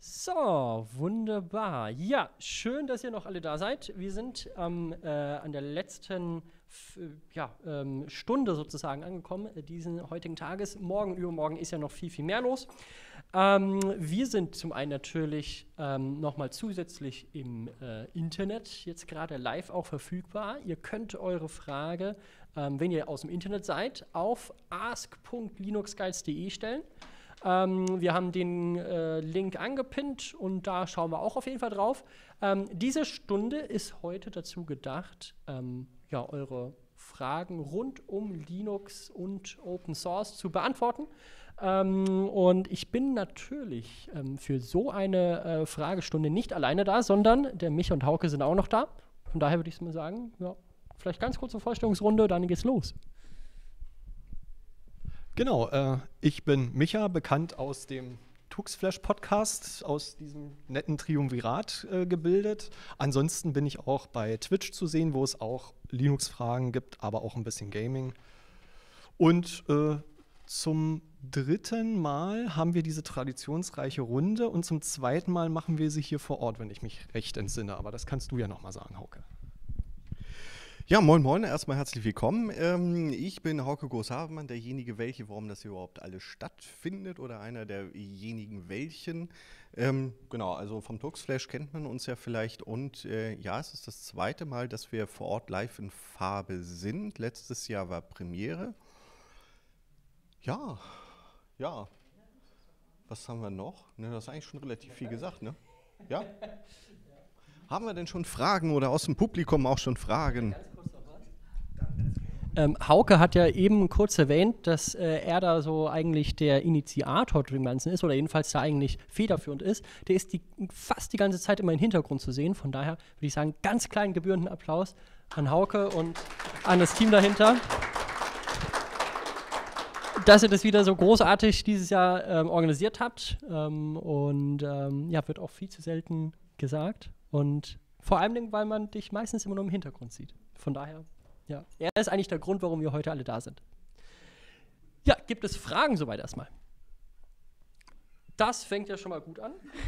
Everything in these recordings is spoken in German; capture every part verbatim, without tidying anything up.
So, wunderbar. Ja, schön, dass ihr noch alle da seid. Wir sind ähm, äh, an der letzten f- ja, ähm, Stunde sozusagen angekommen, äh, diesen heutigen Tages. Morgen, übermorgen ist ja noch viel, viel mehr los. Ähm, wir sind zum einen natürlich ähm, nochmal zusätzlich im äh, Internet, jetzt gerade live auch verfügbar. Ihr könnt eure Frage, ähm, wenn ihr aus dem Internet seid, auf ask punkt linuxguides punkt de stellen. Ähm, wir haben den äh, Link angepinnt und da schauen wir auch auf jeden Fall drauf. Ähm, diese Stunde ist heute dazu gedacht, ähm, ja, eure Fragen rund um Linux und Open Source zu beantworten. Ähm, und ich bin natürlich ähm, für so eine äh, Fragestunde nicht alleine da, sondern der Micha und Hauke sind auch noch da. Von daher würde ich mal sagen, ja, vielleicht ganz kurze Vorstellungsrunde, dann geht's los. Genau, äh, ich bin Micha, bekannt aus dem Tuxflash-Podcast, aus diesem netten Triumvirat äh, gebildet. Ansonsten bin ich auch bei Twitch zu sehen, wo es auch Linux-Fragen gibt, aber auch ein bisschen Gaming. Und äh, zum dritten Mal haben wir diese traditionsreiche Runde und zum zweiten Mal machen wir sie hier vor Ort, wenn ich mich recht entsinne. Aber das kannst du ja nochmal sagen, Hauke. Ja, moin moin, erstmal herzlich willkommen. Ähm, ich bin Hauke Groß-Havemann, derjenige, welche, warum das hier überhaupt alles stattfindet oder einer derjenigen, welchen. Ähm, genau, also vom Tuxflash kennt man uns ja vielleicht und äh, ja, es ist das zweite Mal, dass wir vor Ort live in Farbe sind. Letztes Jahr war Premiere. Ja, ja. Was haben wir noch? Ne, das ist eigentlich schon relativ viel gesagt, ne? Ja? Haben wir denn schon Fragen oder aus dem Publikum auch schon Fragen? Ähm, Hauke hat ja eben kurz erwähnt, dass äh, er da so eigentlich der Initiator dem Ganzen ist oder jedenfalls da eigentlich federführend ist. Der ist die, fast die ganze Zeit immer im Hintergrund zu sehen. Von daher würde ich sagen, ganz kleinen gebührenden Applaus an Hauke und an das Team dahinter, dass ihr das wieder so großartig dieses Jahr ähm, organisiert habt. Ähm, und ähm, ja, wird auch viel zu selten gesagt. Und vor allem, weil man dich meistens immer nur im Hintergrund sieht. Von daher. Ja, er ist eigentlich der Grund, warum wir heute alle da sind. Ja, gibt es Fragen soweit erstmal? Das fängt ja schon mal gut an.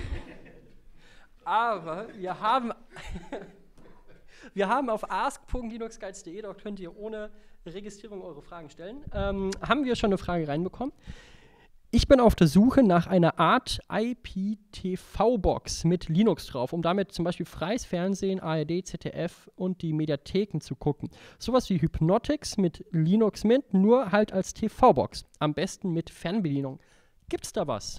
Aber wir haben, wir haben auf ask punkt linuxguides punkt de, dort könnt ihr ohne Registrierung eure Fragen stellen, ähm, haben wir schon eine Frage reinbekommen. Ich bin auf der Suche nach einer Art I P T V-Box mit Linux drauf, um damit zum Beispiel freies Fernsehen, A R D, Z D F und die Mediatheken zu gucken. Sowas wie Hypnotix mit Linux Mint, nur halt als T V-Box. Am besten mit Fernbedienung. Gibt's da was?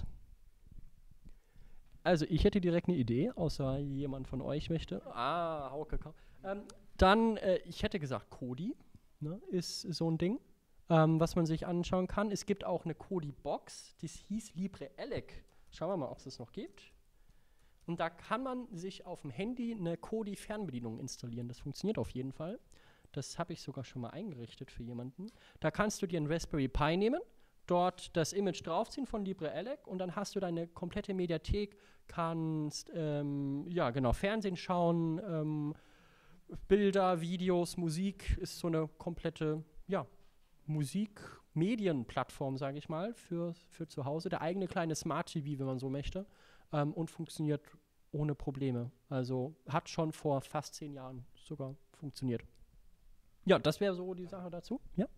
Also ich hätte direkt eine Idee, außer jemand von euch möchte. Ah, Hauke. Ähm, dann, äh, ich hätte gesagt, Kodi, ne, ist so ein Ding. Ähm, was man sich anschauen kann. Es gibt auch eine Kodi-Box, die hieß LibreElec. Schauen wir mal, ob es das noch gibt. Und da kann man sich auf dem Handy eine Kodi-Fernbedienung installieren. Das funktioniert auf jeden Fall. Das habe ich sogar schon mal eingerichtet für jemanden. Da kannst du dir einen Raspberry Pi nehmen, dort das Image draufziehen von LibreElec und dann hast du deine komplette Mediathek, kannst ähm, ja genau Fernsehen schauen, ähm, Bilder, Videos, Musik, ist so eine komplette, ja, Musikmedienplattform, sage ich mal, für, für zu Hause. Der eigene kleine Smart T V, wenn man so möchte. Ähm, und funktioniert ohne Probleme. Also hat schon vor fast zehn Jahren sogar funktioniert. Ja, das wäre so die Sache dazu. Ja.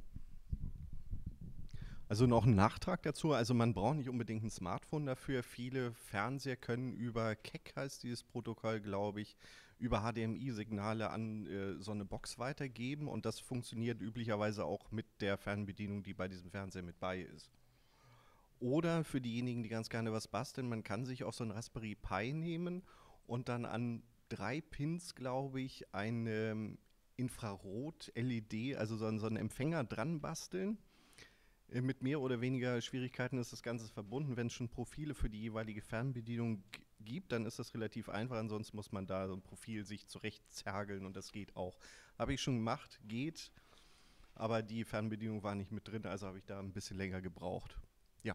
Also noch ein Nachtrag dazu, also man braucht nicht unbedingt ein Smartphone dafür. Viele Fernseher können über K E C, heißt dieses Protokoll, glaube ich, über H D M I-Signale an äh, so eine Box weitergeben und das funktioniert üblicherweise auch mit der Fernbedienung, die bei diesem Fernseher mit bei ist. Oder für diejenigen, die ganz gerne was basteln, man kann sich auch so ein Raspberry Pi nehmen und dann an drei Pins, glaube ich, eine Infrarot-L E D, also so, so einen Empfänger dran basteln. Mit mehr oder weniger Schwierigkeiten ist das Ganze verbunden. Wenn es schon Profile für die jeweilige Fernbedienung g- gibt, dann ist das relativ einfach. Ansonsten muss man da so ein Profil sich zurechtzergeln und das geht auch. Habe ich schon gemacht, geht, aber die Fernbedienung war nicht mit drin, also habe ich da ein bisschen länger gebraucht. Ja.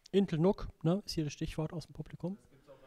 Intel N U C, ne, ist hier das Stichwort aus dem Publikum.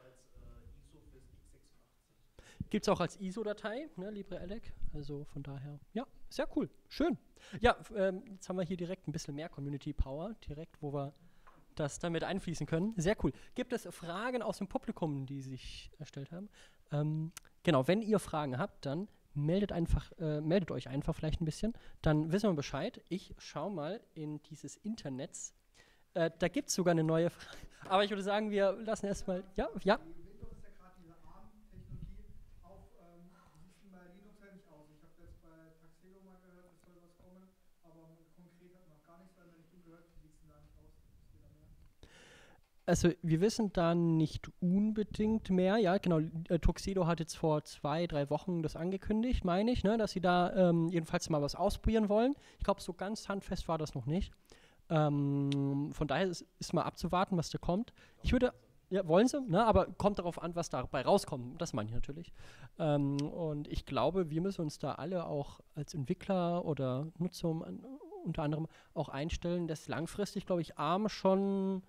Gibt es auch als I S O-Datei, ne, LibreELEC. Also von daher, ja, sehr cool, schön. Ja, f- ähm, jetzt haben wir hier direkt ein bisschen mehr Community Power, direkt, wo wir das damit einfließen können. Sehr cool. Gibt es Fragen aus dem Publikum, die sich erstellt haben? Ähm, genau, wenn ihr Fragen habt, dann meldet einfach, äh, meldet euch einfach vielleicht ein bisschen. Dann wissen wir Bescheid. Ich schaue mal in dieses Internets. Äh, da gibt es sogar eine neue Frage. Aber ich würde sagen, wir lassen erstmal. Ja, ja. Windows ist ja gerade diese ARM-Technologie auf, ähm, wie sieht es denn bei Linux eigentlich aus? Ich habe jetzt bei Tuxedo mal gehört, es soll was kommen, aber konkret hat man noch gar nichts in der Richtung gehört. Wie sieht es denn da nicht aus? Wisst ihr da mehr? Also wir wissen da nicht unbedingt mehr. Ja, genau. Äh, Tuxedo hat jetzt vor zwei, drei Wochen das angekündigt, meine ich, ne, dass sie da ähm, jedenfalls mal was ausprobieren wollen. Ich glaube, so ganz handfest war das noch nicht. Ähm, von daher ist, ist mal abzuwarten, was da kommt. Ich würde, ja, wollen sie, ne, aber kommt darauf an, was dabei rauskommt. Das meine ich natürlich. Ähm, und ich glaube, wir müssen uns da alle auch als Entwickler oder Nutzer um, an- unter anderem auch einstellen, dass langfristig, glaube ich, ARM schon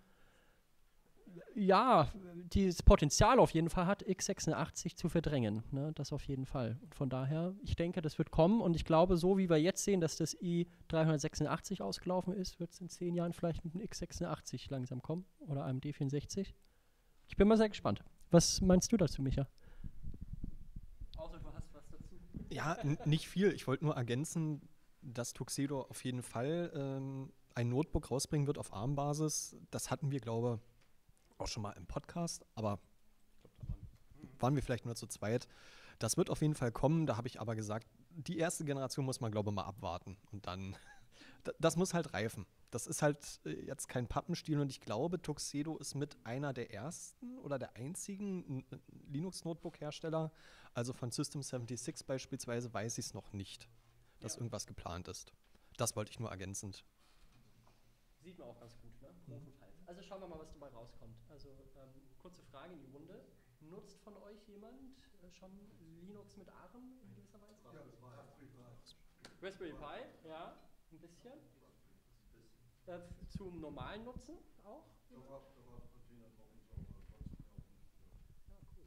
ja, dieses Potenzial auf jeden Fall hat, x sechsundachtzig zu verdrängen. Ne? Das auf jeden Fall. Und von daher, ich denke, das wird kommen. Und ich glaube, so wie wir jetzt sehen, dass das i dreihundertsechsundachtzig ausgelaufen ist, wird es in zehn Jahren vielleicht mit dem x sechsundachtzig langsam kommen. Oder einem D vierundsechzig. Ich bin mal sehr gespannt. Was meinst du dazu, Micha? Außer du hast was dazu. Ja, n- nicht viel. Ich wollte nur ergänzen, dass Tuxedo auf jeden Fall ähm, ein Notebook rausbringen wird auf ARM-Basis. Das hatten wir, glaube ich, auch schon mal im Podcast, aber waren wir vielleicht nur zu zweit. Das wird auf jeden Fall kommen. Da habe ich aber gesagt, die erste Generation muss man, glaube ich, mal abwarten. Und dann, da- das muss halt reifen. Das ist halt äh, jetzt kein Pappenstiel und ich glaube, Tuxedo ist mit einer der ersten oder der einzigen n- n- Linux-Notebook-Hersteller. Also von System sechsundsiebzig beispielsweise weiß ich es noch nicht, dass Ja. irgendwas geplant ist. Das wollte ich nur ergänzend. Sieht man auch ganz gut, ne? Großenteils. Also schauen wir mal, was dabei rauskommt. Also ähm, kurze Frage in die Runde. Nutzt von euch jemand äh, schon Linux mit ARM in gewisser Weise? Ja, das war Raspberry Pi. Raspberry Pi, ja, ein bisschen. Äh, f- zum normalen Nutzen auch? Ja, cool.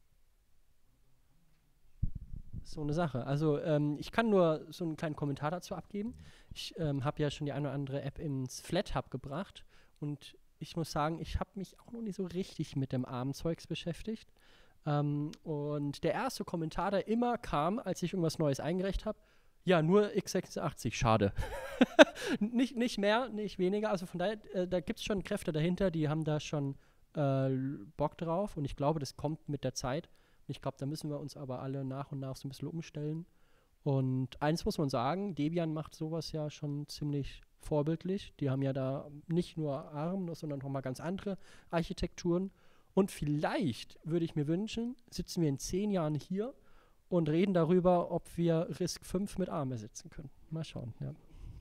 So eine Sache. Also ähm, ich kann nur so einen kleinen Kommentar dazu abgeben. Ich ähm, habe ja schon die eine oder andere App ins Flat Hub gebracht und ich muss sagen, ich habe mich auch noch nicht so richtig mit dem ARM-Zeugs beschäftigt. Ähm, und der erste Kommentar, der immer kam, als ich irgendwas Neues eingereicht habe, ja, nur x sechsundachtzig, schade. nicht, nicht mehr, nicht weniger. Also von daher, äh, da gibt es schon Kräfte dahinter, die haben da schon äh, Bock drauf und ich glaube, das kommt mit der Zeit. Ich glaube, da müssen wir uns aber alle nach und nach so ein bisschen umstellen. Und eins muss man sagen, Debian macht sowas ja schon ziemlich vorbildlich. Die haben ja da nicht nur ARM, sondern noch mal ganz andere Architekturen. Und vielleicht würde ich mir wünschen, sitzen wir in zehn Jahren hier und reden darüber, ob wir RISC fünf mit ARM ersetzen können. Mal schauen. Ja.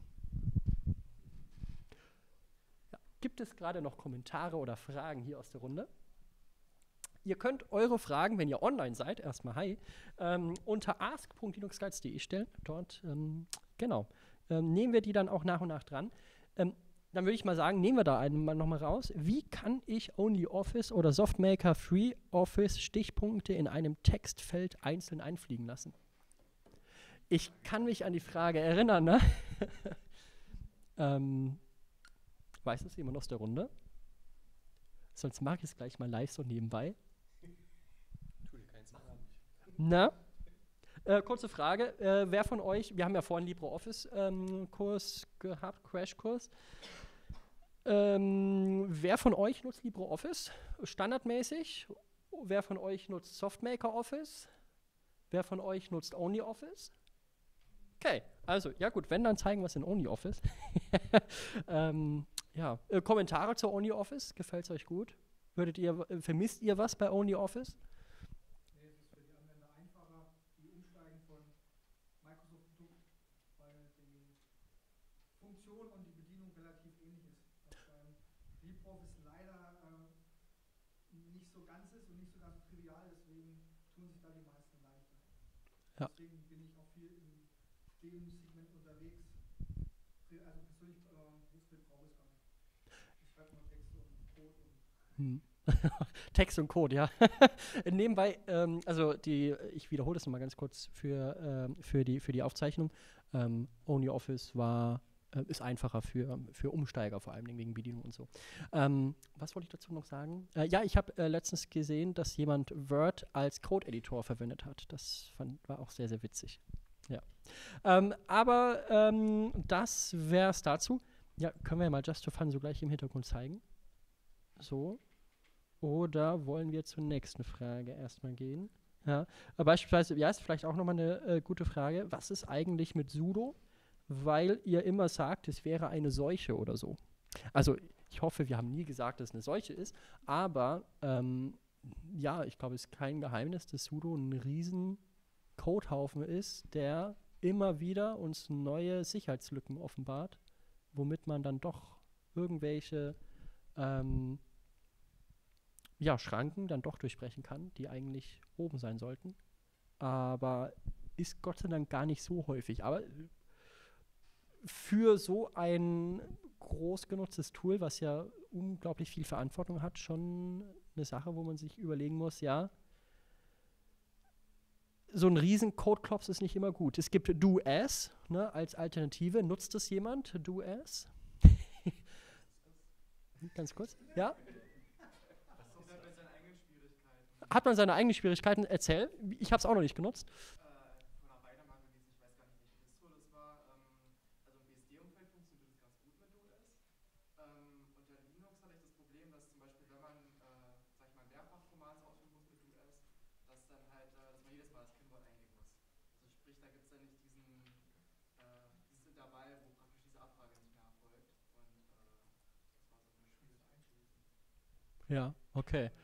Ja. Gibt es gerade noch Kommentare oder Fragen hier aus der Runde? Ihr könnt eure Fragen, wenn ihr online seid, erstmal hi, ähm, unter ask punkt linuxguides punkt de stellen. Dort, ähm, genau, ähm, nehmen wir die dann auch nach und nach dran. Ähm, dann würde ich mal sagen, nehmen wir da einen mal nochmal raus. Wie kann ich OnlyOffice oder SoftMaker FreeOffice Stichpunkte in einem Textfeld einzeln einfliegen lassen? Ich kann mich an die Frage erinnern, ne? ähm, weiß es jemand aus der Runde? Sonst mache ich es gleich mal live so nebenbei. Na? Äh, kurze Frage. Äh, wer von euch, wir haben ja vorhin LibreOffice-Kurs ähm, gehabt, Crashkurs. Ähm, wer von euch nutzt LibreOffice standardmäßig? Wer von euch nutzt SoftMaker Office? Wer von euch nutzt OnlyOffice? Okay, also, ja gut, wenn, dann zeigen wir es in OnlyOffice. ähm, ja, äh, Kommentare zur OnlyOffice, gefällt es euch gut? Würdet ihr, äh, vermisst ihr was bei OnlyOffice? Nee, es ist für die Anwender einfacher, die umsteigen von Microsoft-Produkt, weil die Funktion und die Bedienung relativ ähnlich ist. Was beim LibreOffice leider äh, nicht so ganz ist und nicht so ganz trivial, deswegen tun sich da die meisten leichter. Ja. Deswegen bin ich auch viel in dem Segment unterwegs. Pri- Also persönlich äh, Berufsbild brauche ich gar nicht. Ich schreibe nur Texte und Hm. Text und Code, ja. Nebenbei, ähm, also die, ich wiederhole das nochmal ganz kurz für, ähm, für, die, für die Aufzeichnung. Ähm, OnlyOffice war, äh, ist einfacher für, für Umsteiger, vor allem wegen Bedienung und so. Ähm, was wollte ich dazu noch sagen? Äh, ja, ich habe äh, letztens gesehen, dass jemand Word als Code-Editor verwendet hat. Das fand, war auch sehr, sehr witzig. Ja. Ähm, aber ähm, das wäre es dazu. Ja, können wir ja mal Just for Fun so gleich im Hintergrund zeigen. So. Oder wollen wir zur nächsten Frage erstmal gehen? Ja, äh, beispielsweise, ja, ist vielleicht auch nochmal eine äh, gute Frage. Was ist eigentlich mit Sudo? Weil ihr immer sagt, es wäre eine Seuche oder so. Also, ich hoffe, wir haben nie gesagt, dass es eine Seuche ist, aber ähm, ja, ich glaube, es ist kein Geheimnis, dass Sudo ein riesen Codehaufen ist, der immer wieder uns neue Sicherheitslücken offenbart, womit man dann doch irgendwelche ähm, ja, Schranken dann doch durchbrechen kann, die eigentlich oben sein sollten. Aber ist Gott sei Dank gar nicht so häufig. Aber für so ein groß genutztes Tool, was ja unglaublich viel Verantwortung hat, schon eine Sache, wo man sich überlegen muss, ja, so ein riesen Codeklops ist nicht immer gut. Es gibt Do-As, ne, als Alternative. Nutzt das jemand? Do-As? Ganz kurz. Ja? Hat man seine eigenen Schwierigkeiten? Erzähl. Ich habe es auch noch nicht genutzt. Äh, vor einer Weile mal gewesen, ich weiß gar nicht, welches Tool das war. Ähm, also im B S D-Umfeld funktioniert das ganz gut mit Do-As. Ähm, unter Linux hatte ich das Problem, dass zum Beispiel, wenn man, äh, sag ich mal, Mehrfachformate ausführen muss mit Do-As, dass dann halt, äh, dass man jedes Mal das Kennwort eingeben muss. Also sprich, da gibt es dann nicht diesen, äh, dieses Intervall, wo praktisch diese Abfrage nicht mehr erfolgt. Und äh, das war so eine schwierige Einschätzung. Ja, okay.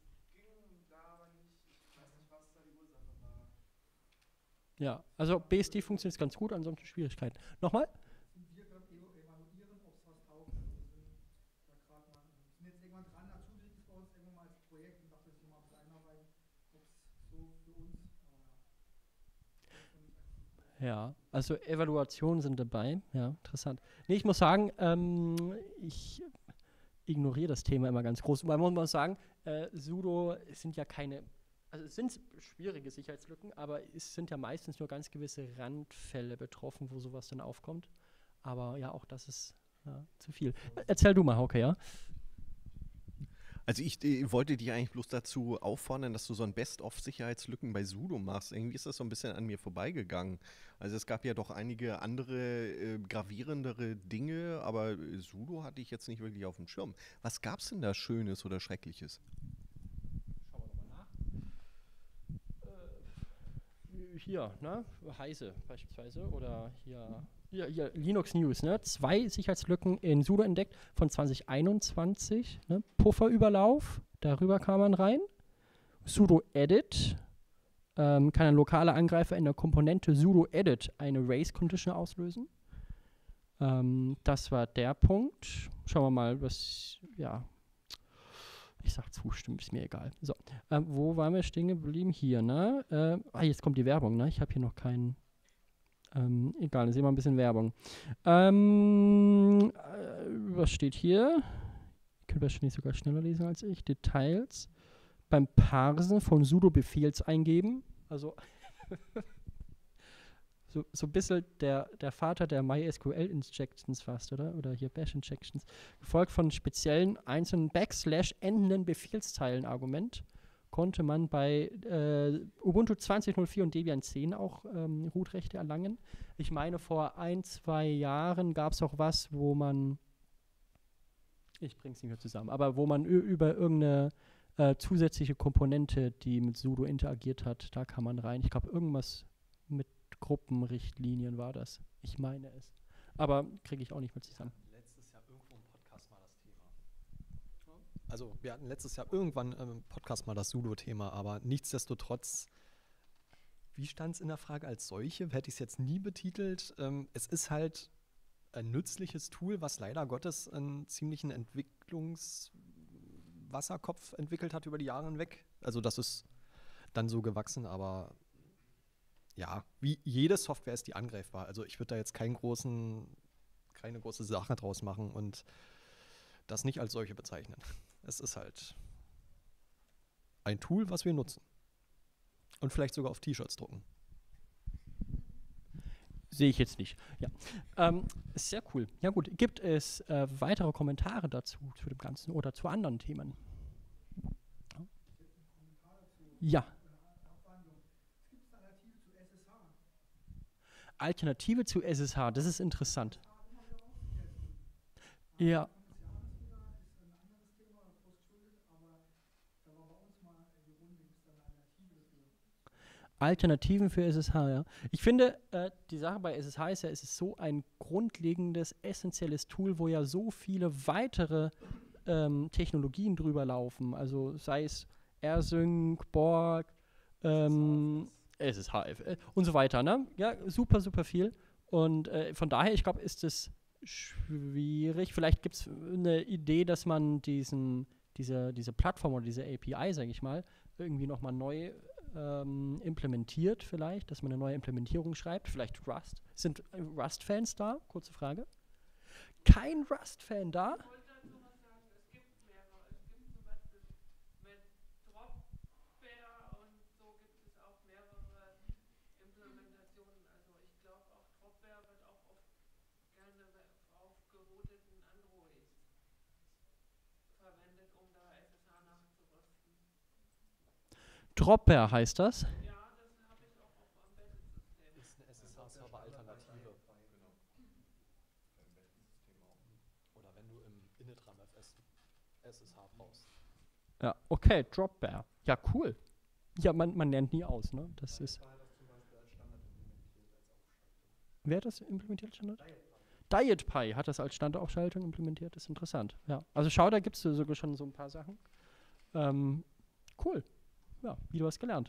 Ja, also B S D funktioniert ganz gut, ansonsten Schwierigkeiten. Nochmal? Wir evaluieren, ob es was taugt. Wir sind da gerade mal, sind jetzt irgendwann dran, dazu liegt es bei uns irgendwann mal als Projekt und dachte, ich mal ein bisschen einarbeiten, ob es so für uns, aber ja. Ja, also Evaluationen sind dabei, ja, interessant. Nee, ich muss sagen, ähm, ich ignoriere das Thema immer ganz groß. Man muss mal sagen, äh, Sudo sind ja keine, also es sind schwierige Sicherheitslücken, aber es sind ja meistens nur ganz gewisse Randfälle betroffen, wo sowas dann aufkommt. Aber ja, auch das ist ja, zu viel. Erzähl du mal, Hauke, ja? Also ich äh, wollte dich eigentlich bloß dazu auffordern, dass du so ein Best-of-Sicherheitslücken bei Sudo machst. Irgendwie ist das so ein bisschen an mir vorbeigegangen. Also es gab ja doch einige andere äh, gravierendere Dinge, aber äh, Sudo hatte ich jetzt nicht wirklich auf dem Schirm. Was gab es denn da Schönes oder Schreckliches? Schauen wir nochmal nach. Äh, hier, ne? Heise beispielsweise oder hier, hier, hier Linux News, ne? Zwei Sicherheitslücken in Sudo entdeckt von zwanzig einundzwanzig, ne? Pufferüberlauf, darüber kam man rein. Sudo Edit, ähm, kann ein lokaler Angreifer in der Komponente Sudo Edit eine Race Condition auslösen. Ähm, das war der Punkt. Schauen wir mal, was, ja, ich sag zustimmen, ist mir egal. So, ähm, wo waren wir stehen geblieben? Hier, ne? Äh, ah, jetzt kommt die Werbung, ne? Ich habe hier noch keinen. Ähm, egal, dann sehen wir ein bisschen Werbung. Ähm, äh, was steht hier? Ihr könnt wahrscheinlich sogar schneller lesen als ich. Details. Beim Parsen von Sudo-Befehls eingeben. Also so, so ein bisschen der, der Vater der MySQL-Injections fast, oder? Oder hier Bash-Injections. Gefolgt von speziellen einzelnen Backslash endenden Befehlszeilen-Argument konnte man bei äh, Ubuntu zwanzig null vier und Debian zehn auch ähm, Root-Rechte erlangen. Ich meine, vor ein, zwei Jahren gab es auch was, wo man, ich bring's nicht mehr zusammen, aber wo man über irgendeine äh, zusätzliche Komponente, die mit Sudo interagiert hat, da kann man rein. Ich glaube, irgendwas mit Gruppenrichtlinien war das. Ich meine es. Aber kriege ich auch nicht mehr zusammen. Letztes Jahr irgendwo im Podcast mal das Thema. Also wir hatten letztes Jahr irgendwann im Podcast mal das Sudo-Thema, aber nichtsdestotrotz, wie stand es in der Frage als solche? Hätte ich es jetzt nie betitelt. Ähm, es ist halt ein nützliches Tool, was leider Gottes einen ziemlichen Entwicklungswasserkopf entwickelt hat über die Jahre hinweg. Also das ist dann so gewachsen, aber ja, wie jede Software ist die angreifbar. Also ich würde da jetzt keinen großen, keine große Sache draus machen und das nicht als solche bezeichnen. Es ist halt ein Tool, was wir nutzen. Und vielleicht sogar auf T-Shirts drucken. Sehe ich jetzt nicht. Ja, ähm, ist sehr cool. Ja gut, gibt es äh, weitere Kommentare dazu, zu dem Ganzen oder zu anderen Themen? Ja. Alternative zu S S H, das ist interessant. Ja. Alternativen für S S H, ja. Ich finde, äh, die Sache bei S S H ist ja, es ist so ein grundlegendes, essentielles Tool, wo ja so viele weitere ähm, Technologien drüber laufen. Also sei es AirSync, Borg, ähm, S S H F äh, und so weiter, ne? Ja, super, super viel. Und äh, von daher, ich glaube, ist es schwierig. Vielleicht gibt es eine Idee, dass man diesen, diese, diese Plattform oder diese A P I, sage ich mal, irgendwie nochmal neu ähm, implementiert vielleicht, dass man eine neue Implementierung schreibt, vielleicht Rust. Sind äh, Rust-Fans da? Kurze Frage. Kein Rust-Fan da? Ich wollte dazu was sagen, es gibt mehrere. Es gibt zum Beispiel mit Dropbear und so gibt es auch mehrere Implementationen. Also ich glaube auch Dropbear wird auch oft gerne auf geroteten Androids verwendet, um da S S H nachzurüsten. Dropbear heißt das? Ja, das habe ich auch auf dem Embedded-System. Ist eine S S H-Server-Alternative. Oder wenn du im Initram F S S S H brauchst. Ja, okay, Dropbear. Ja, cool. Ja, man, man lernt nie aus, ne? Das ist. Wer hat das implementiert, Standard? DietPy hat das als Standardaufschaltung implementiert, ist interessant. Ja. Also schau, da gibt es sogar schon so ein paar Sachen. Ähm, cool. Ja, wieder was gelernt.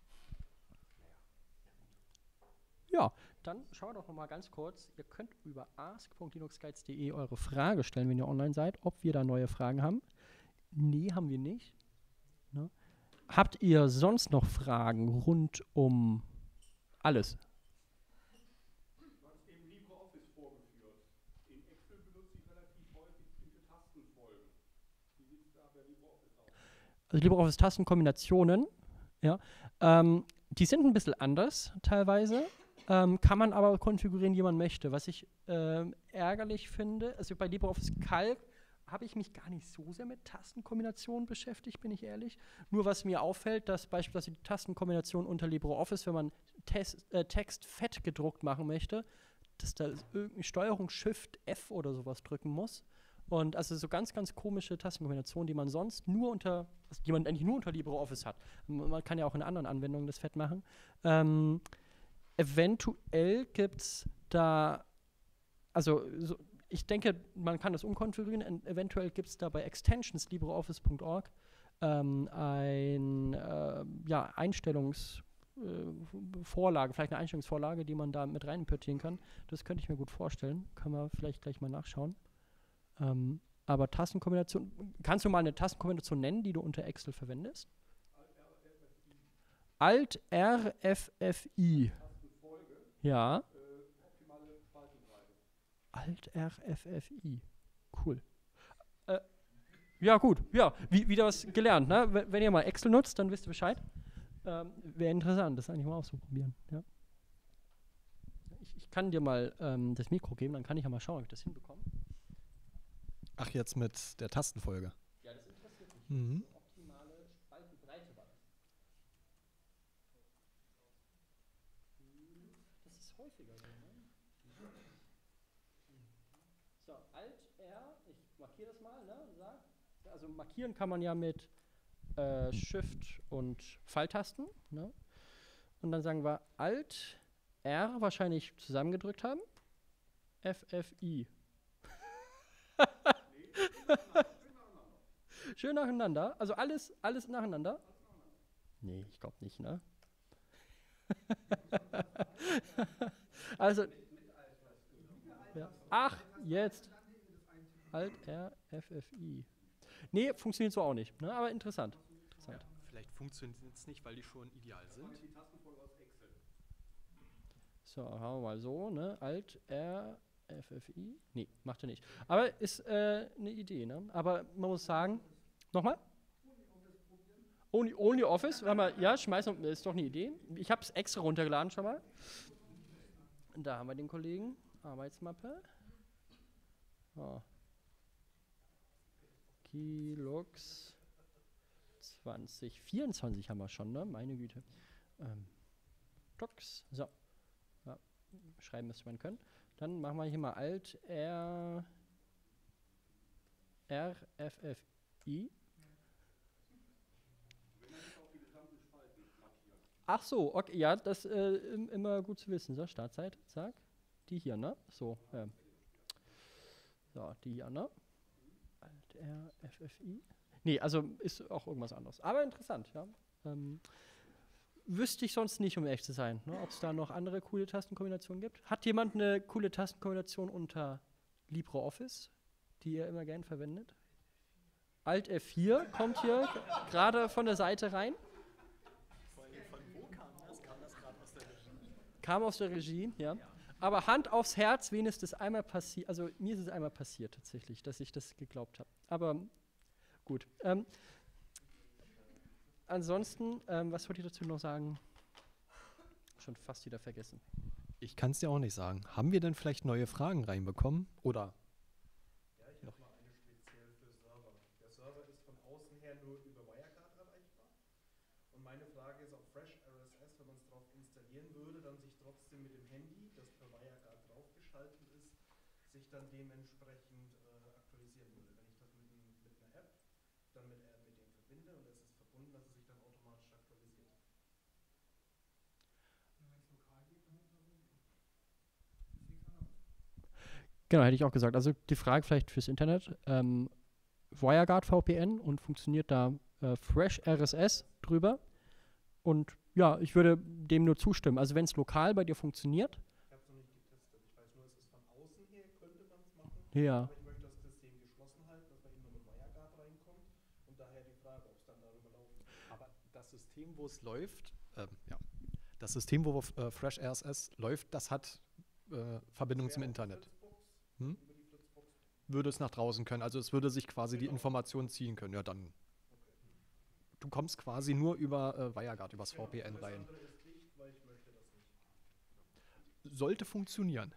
Ja, dann schau doch noch mal ganz kurz. Ihr könnt über ask punkt linuxguides punkt de eure Frage stellen, wenn ihr online seid, ob wir da neue Fragen haben. Nee, haben wir nicht. Ne? Habt ihr sonst noch Fragen rund um alles? Du hast eben LibreOffice vorgeführt. In Excel benutze ich relativ häufig bestimmte Tastenfolgen. Wie sieht es da bei LibreOffice aus? Also LibreOffice-Tastenkombinationen, ja, ähm, die sind ein bisschen anders teilweise, ähm, kann man aber konfigurieren, wie man möchte. Was ich ähm, ärgerlich finde, also bei LibreOffice Calc habe ich mich gar nicht so sehr mit Tastenkombinationen beschäftigt, bin ich ehrlich. Nur was mir auffällt, dass beispielsweise die Tastenkombination unter LibreOffice, wenn man Test, äh, Text fett gedruckt machen möchte, dass da irgendwie Steuerung Shift F oder sowas drücken muss. Und also so ganz, ganz komische Tastenkombinationen, die man sonst nur unter, also die man eigentlich nur unter LibreOffice hat. Man kann ja auch in anderen Anwendungen das fett machen. Ähm, eventuell gibt es da, also so, ich denke, man kann das umkonfigurieren. Und eventuell gibt es da bei extensions libreoffice punkt org ähm, ein äh, ja, Einstellungsvorlage, äh, vielleicht eine Einstellungsvorlage, die man da mit rein importieren kann. Das könnte ich mir gut vorstellen. Können wir vielleicht gleich mal nachschauen. Ähm, aber Tastenkombination, kannst du mal eine Tastenkombination nennen, die du unter Excel verwendest? Alt R F F I. Ja. Alt R F F I. Cool. Äh, ja, gut. Ja, wie, wieder was gelernt. Ne? W- Wenn ihr mal Excel nutzt, dann wisst ihr Bescheid. Ähm, Wäre interessant, das eigentlich mal auszuprobieren. Ja. Ich, ich kann dir mal ähm, das Mikro geben, dann kann ich ja mal schauen, ob ich das hinbekomme. Ach, jetzt mit der Tastenfolge. Ja, das interessiert mich. Mhm. So optimale Spaltenbreite war das. Das ist häufiger so, ne? So, Alt R, ich markiere das mal, ne? Sag. Also markieren kann man ja mit äh, Shift und Pfeiltasten, ne? Und dann sagen wir Alt R wahrscheinlich zusammengedrückt haben. F F I. Schön nacheinander. Also alles, alles nacheinander. Nee, ich glaube nicht, ne? Also. Ja. Ach, jetzt. Alt R F F I. Nee, funktioniert so auch nicht, ne? Aber interessant. Interessant. Vielleicht funktioniert es nicht, weil die schon ideal sind. So, haben wir mal so, ne? Alt R F F I. Nee, macht er nicht. Aber ist äh, eine Idee, ne? Aber man muss sagen, Nochmal? Only, only Office, warte mal, ja, schmeißen, ist doch eine Idee. Ich habe es extra runtergeladen schon mal. Da haben wir den Kollegen, Arbeitsmappe. Oh. Keylux zwanzig vierundzwanzig haben wir schon, ne? Meine Güte. Ähm, Docs, so. Ja, schreiben müsste man können. Dann machen wir hier mal Alt R R F F I. Ach so, okay, ja, das äh, im, immer gut zu wissen. So, Startzeit, zack. Die hier, ne? So, ja. So, die hier, ne? Alt R F F I. Nee, also ist auch irgendwas anderes. Aber interessant, ja. Ähm, wüsste ich sonst nicht, um ehrlich zu sein, ne? Ob es da noch andere coole Tastenkombinationen gibt. Hat jemand eine coole Tastenkombination unter LibreOffice, die ihr immer gern verwendet? Alt F vier kommt hier gerade von der Seite rein. Kam aus der Regie, ja. Aber Hand aufs Herz, wen ist das einmal passiert? Also mir ist es einmal passiert tatsächlich, dass ich das geglaubt habe. Aber gut. Ähm, ansonsten, ähm, was wollte ich dazu noch sagen? Schon fast wieder vergessen. Ich kann es dir auch nicht sagen. Haben wir denn vielleicht neue Fragen reinbekommen? Oder? Ja, ich habe mal eine speziell für Server. Der Server ist von außen her nur über WireGuard erreichbar. Und meine Frage ist, ob FreshRSS, wenn man es drauf installieren würde, dann sich trotzdem mit dem Handy, das per WireGuard draufgeschaltet ist, sich dann dementsprechend äh, aktualisieren würde. Wenn ich das mit, ein, mit einer App dann mit, äh, mit dem verbinde und es ist verbunden, dass es sich dann automatisch aktualisiert. Genau, hätte ich auch gesagt. Also die Frage vielleicht fürs Internet. Ähm, WireGuard V P N und funktioniert da äh, FreshRSS drüber. Und ja, ich würde dem nur zustimmen. Also wenn es lokal bei dir funktioniert. Ich habe es noch nicht getestet. Ich weiß nur, es ist von außen her, könnte man es machen. Ja. Aber ich möchte das System geschlossen halten, dass man eben nur mit WireGuard reinkommt. Und daher die Frage, ob es dann darüber laufen kann. Aber das System, wo es läuft, ähm, ja, das System, wo äh, FreshRSS läuft, das hat äh, Verbindung zum Internet. Hm? Würde es nach draußen können. Also es würde sich quasi die Informationen ziehen können. Ja, dann. Du kommst quasi nur über äh, WireGuard, übers V P N rein. Sollte funktionieren.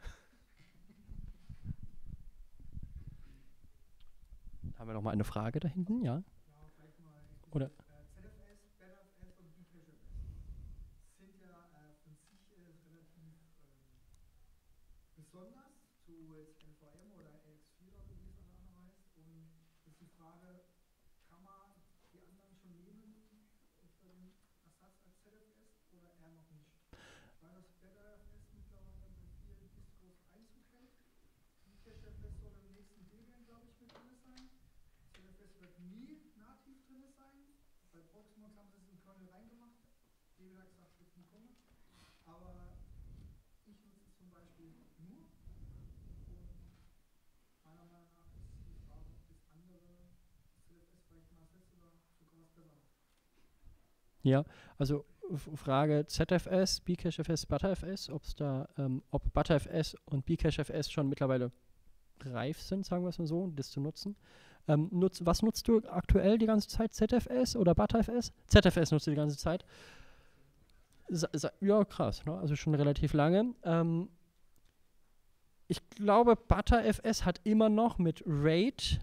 Haben wir noch mal eine Frage da hinten, ja? Oder? Z F S, BetterFS und BeCacheFS sind ja äh, von sich äh, relativ ähm, besonders zu jetzt N V M oder A X vier oder wie es an der anderen heißt. Und ist die Frage, kann man die anderen schon nehmen für den Ersatz als Z F S oder eher noch nicht? Weil das BetterFS mittlerweile bei vielen Distros Einzug hält. BeCacheFS soll im nächsten Debian, glaube ich, mit drin sein. Z F S wird nie nativ drin sein. Bei Proxmox haben sie es in den Kernel reingemacht. Debian hat gesagt, es wird nie kommen. Aber ich nutze es zum Beispiel nur. Und meiner Meinung nach ist die Frage, ob das andere Z F S vielleicht mal ersetzt oder sogar was besser macht. Ja, also F- Frage Z F S, BeCacheFS, ButterFS, ob's da, ähm, ob ButterFS und BeCacheFS schon mittlerweile reif sind, sagen wir es mal so, das zu nutzen. Ähm, nutz, was nutzt du aktuell die ganze Zeit? Z F S oder ButterFS? Z F S nutzt du die ganze Zeit. Sa sa ja, krass, ne? Also schon relativ lange. Ähm, ich glaube, ButterFS hat immer noch mit RAID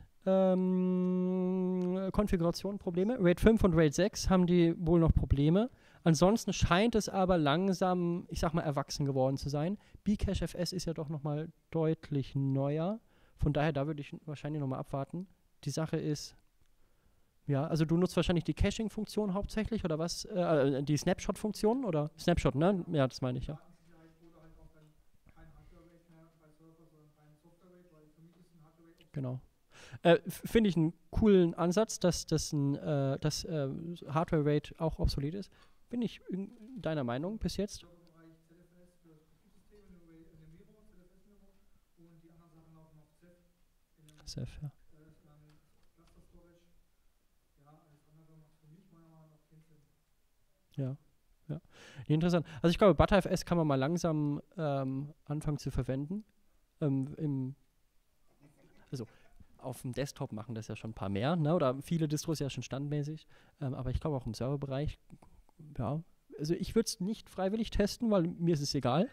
ähm, Konfiguration Probleme. RAID fünf und RAID sechs haben die wohl noch Probleme. Ansonsten scheint es aber langsam, ich sag mal, erwachsen geworden zu sein. BeCacheFS ist ja doch nochmal deutlich neuer. Von daher, da würde ich wahrscheinlich nochmal abwarten. Die Sache ist, ja, also du nutzt wahrscheinlich die Caching-Funktion hauptsächlich oder was? Äh, die Snapshot-Funktion oder? Snapshot, ne? Ja, das meine ich, ja. Oder halt auch dann kein Hardware-Rate mehr bei Server, sondern rein Software-Rate, weil für mich ist ein Hardware-Rate auch Genau. Äh, Finde ich einen coolen Ansatz, dass das ein, äh, dass, äh, Hardware-Rate auch obsolet ist. Bin ich in deiner Meinung bis jetzt? Serverbereich Z F S für das Betriebssystem in dem Miro, Z F S-Miro und die anderen Sachen laufen auf Z E F. In dem Safe, ja. äh, ist dann Cluster Storage. Ja, alles andere macht für mich meiner Meinung nach keinen Sinn. Ja, ja. Nee, interessant. Also ich glaube, ButterFS kann man mal langsam ähm, anfangen zu verwenden. Ähm, im, also auf dem Desktop machen das ja schon ein paar mehr, ne? Oder viele Distros ja schon standardmäßig. Ähm, aber ich glaube auch im Serverbereich, ja, also ich würde es nicht freiwillig testen, weil mir ist es egal.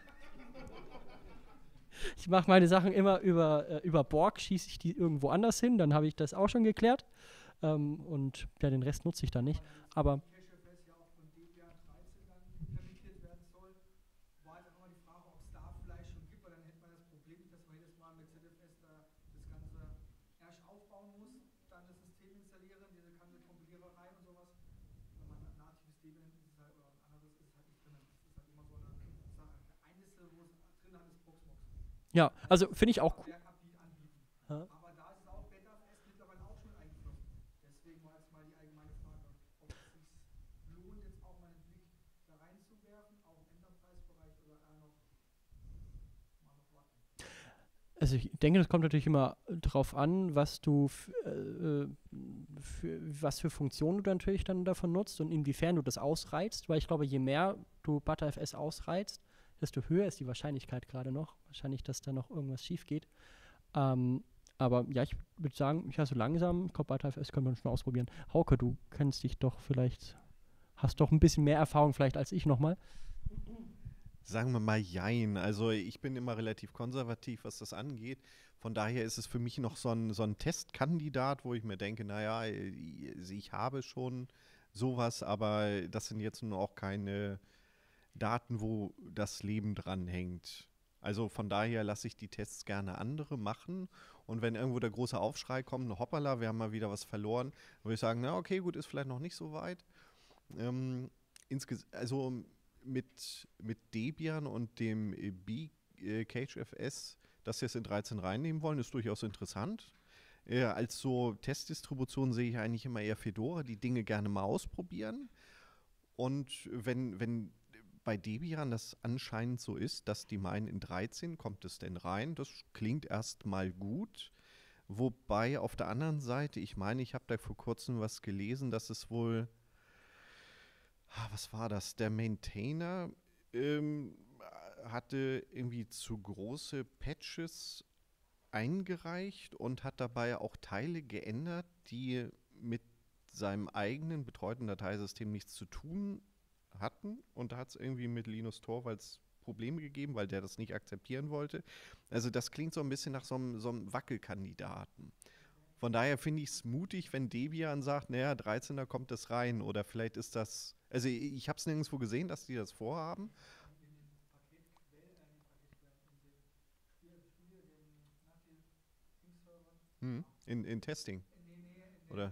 Ich mache meine Sachen immer über, äh, über Borg, schieße ich die irgendwo anders hin, dann habe ich das auch schon geklärt. Ähm, und ja, den Rest nutze ich dann nicht. Aber CacheFS ja auch von Debian dreizehn dann implementiert werden soll, war jetzt auch immer die Frage, ob es da vielleicht schon gibt, weil dann hätte man das Problem nicht, dass man jedes Mal mit Z F S da das Ganze erst aufbauen muss, dann das System installieren, diese ganze Kompiliererei und sowas. Wenn man ein natives Debian nimmt, ist es halt, oder ein anderes ist es halt nicht drin. Das ist halt immer so eine Sache. Eine Sache, wo es drin hat, ist Proxmox. ja, also finde ich auch cool. Anbieten. Ja. Aber da ist auch BetterFS mittlerweile auch schon eingeflossen. Deswegen war jetzt mal die allgemeine Frage, ob es sich lohnt, jetzt auch mal einen Blick da reinzuwerfen, auch im Enterprise-Bereich oder eher noch mal noch warten. Also ich denke, das kommt natürlich immer drauf an, was du f- äh, für, was für Funktionen du natürlich dann davon nutzt und inwiefern du das ausreizt, weil ich glaube, je mehr du ButterFS ausreizt, desto höher ist die Wahrscheinlichkeit gerade noch, wahrscheinlich, dass da noch irgendwas schief geht. Ähm, aber ja, ich würde sagen, ja, so langsam, ich glaube, ButterFS können wir schon ausprobieren. Hauke, du kennst dich doch vielleicht, hast doch ein bisschen mehr Erfahrung vielleicht als ich nochmal. Sagen wir mal jein. Also ich bin immer relativ konservativ, was das angeht. Von daher ist es für mich noch so ein, so ein Testkandidat, wo ich mir denke, naja, ich habe schon sowas, aber das sind jetzt nun auch keine Daten, wo das Leben dran hängt. Also von daher lasse ich die Tests gerne andere machen. Und wenn irgendwo der große Aufschrei kommt, hoppala, wir haben mal wieder was verloren, würde ich sagen, na okay, gut, ist vielleicht noch nicht so weit. Ähm, insges- also mit, mit Debian und dem äh, B-CacheFS, das jetzt in dreizehn reinnehmen wollen, ist durchaus interessant. Äh, als so Testdistribution sehe ich eigentlich immer eher Fedora, die Dinge gerne mal ausprobieren. Und wenn, wenn bei Debian das anscheinend so ist, dass die meinen, in dreizehn kommt es denn rein, das klingt erstmal gut. Wobei auf der anderen Seite, ich meine, ich habe da vor kurzem was gelesen, dass es wohl, ah, was war das, der Maintainer ähm, hatte irgendwie zu große Patches eingereicht und hat dabei auch Teile geändert, die mit seinem eigenen betreuten Dateisystem nichts zu tun hatten. Und da hat es irgendwie mit Linus Torvalds Probleme gegeben, weil der das nicht akzeptieren wollte. Also das klingt so ein bisschen nach so einem, so einem Wackelkandidaten. Von daher finde ich es mutig, wenn Debian sagt, naja, dreizehner kommt das rein. Oder vielleicht ist das, also ich, ich habe es nirgendwo gesehen, dass die das vorhaben. Hm, in, in Testing. Oder?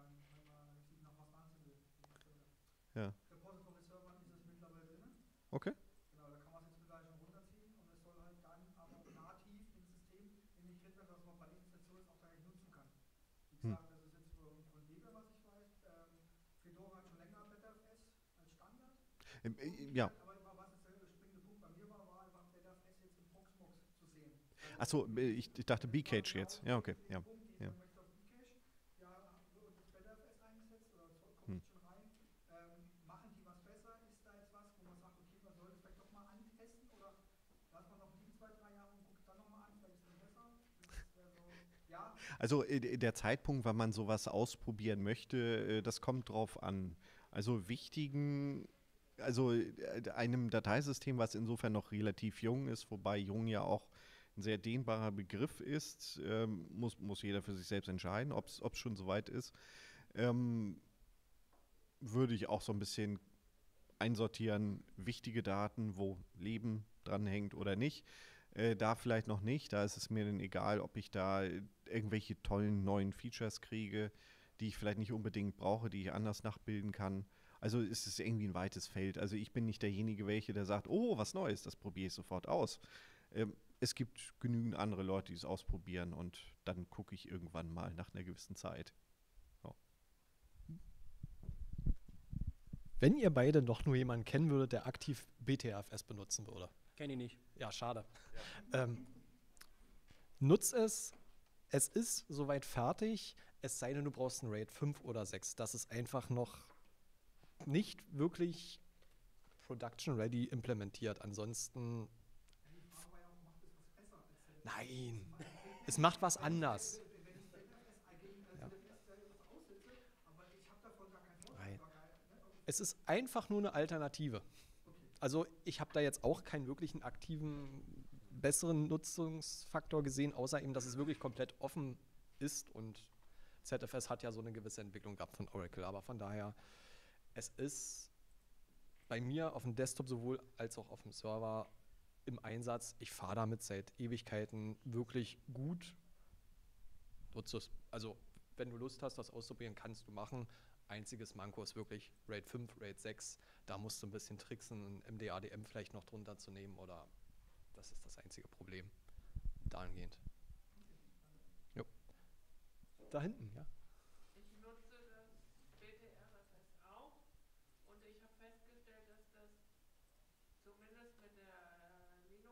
Ja. Repository-Servern ist es mittlerweile drin. Okay. Genau, da kann man es jetzt mittlerweile schon runterziehen und es soll halt dann aber nativ ins System integriert werden, dass man bei der Installation es auch gleich nutzen kann. Wie Hm. gesagt, das ist jetzt von, von Debian, was ich weiß. Ähm, Fedora hat schon länger BetterFS als Standard. Ähm, äh, ja. Aber immer, was jetzt der springende Punkt bei mir war, war einfach BetterFS jetzt im Proxmox zu sehen. Achso, ich, ich dachte B-Cache jetzt. Ja, okay. Ja. Ja. Möchte auf Bcache, ja, wird das BetterFS eingesetzt oder kommt Hm. schon rein. Ähm, machen die was besser? Ist da jetzt was, wo man sagt, okay, man sollte es vielleicht doch mal antesten oder lass man noch die zwei, drei Jahre und guckt dann nochmal an, vielleicht ist es besser? Das wäre so, ja. Also äh, der Zeitpunkt, wann man sowas ausprobieren möchte, äh, das kommt drauf an. Also wichtigen, also äh, einem Dateisystem, was insofern noch relativ jung ist, wobei jung ja auch ein sehr dehnbarer Begriff ist, ähm, muss, muss jeder für sich selbst entscheiden, ob es schon soweit ist, ähm, würde ich auch so ein bisschen einsortieren, wichtige Daten, wo Leben dranhängt oder nicht. Äh, da vielleicht noch nicht, da ist es mir dann egal, ob ich da irgendwelche tollen neuen Features kriege, die ich vielleicht nicht unbedingt brauche, die ich anders nachbilden kann. Also es ist irgendwie ein weites Feld. Also ich bin nicht derjenige, welche, der sagt, oh, was Neues, das probiere ich sofort aus. Ähm, es gibt genügend andere Leute, die es ausprobieren und dann gucke ich irgendwann mal nach einer gewissen Zeit. So. Wenn ihr beide noch nur jemanden kennen würdet, der aktiv B T F S benutzen würde. Kenn ich nicht. Ja, schade. Ja. Ähm, nutz es. Es ist soweit fertig, es sei denn, du brauchst ein RAID fünf oder sechs. Das ist einfach noch nicht wirklich production-ready implementiert. Ansonsten Nein, es macht was anders. Es ist einfach nur eine Alternative. Also ich habe da jetzt auch keinen wirklichen aktiven, besseren Nutzungsfaktor gesehen, außer eben, dass es wirklich komplett offen ist und Z F S hat ja so eine gewisse Entwicklung gehabt von Oracle, aber von daher, es ist bei mir auf dem Desktop sowohl als auch auf dem Server im Einsatz. Ich fahre damit seit Ewigkeiten wirklich gut. Nutze es, also wenn du Lust hast, das auszuprobieren, kannst du machen. Einziges Manko ist wirklich RAID fünf, RAID sechs. Da musst du ein bisschen tricksen, ein M D A D M vielleicht noch drunter zu nehmen oder das ist das einzige Problem dahingehend. Jo. Da hinten, ja. Ich nutze das B T R F S auch und ich habe festgestellt, dass das zumindest mit der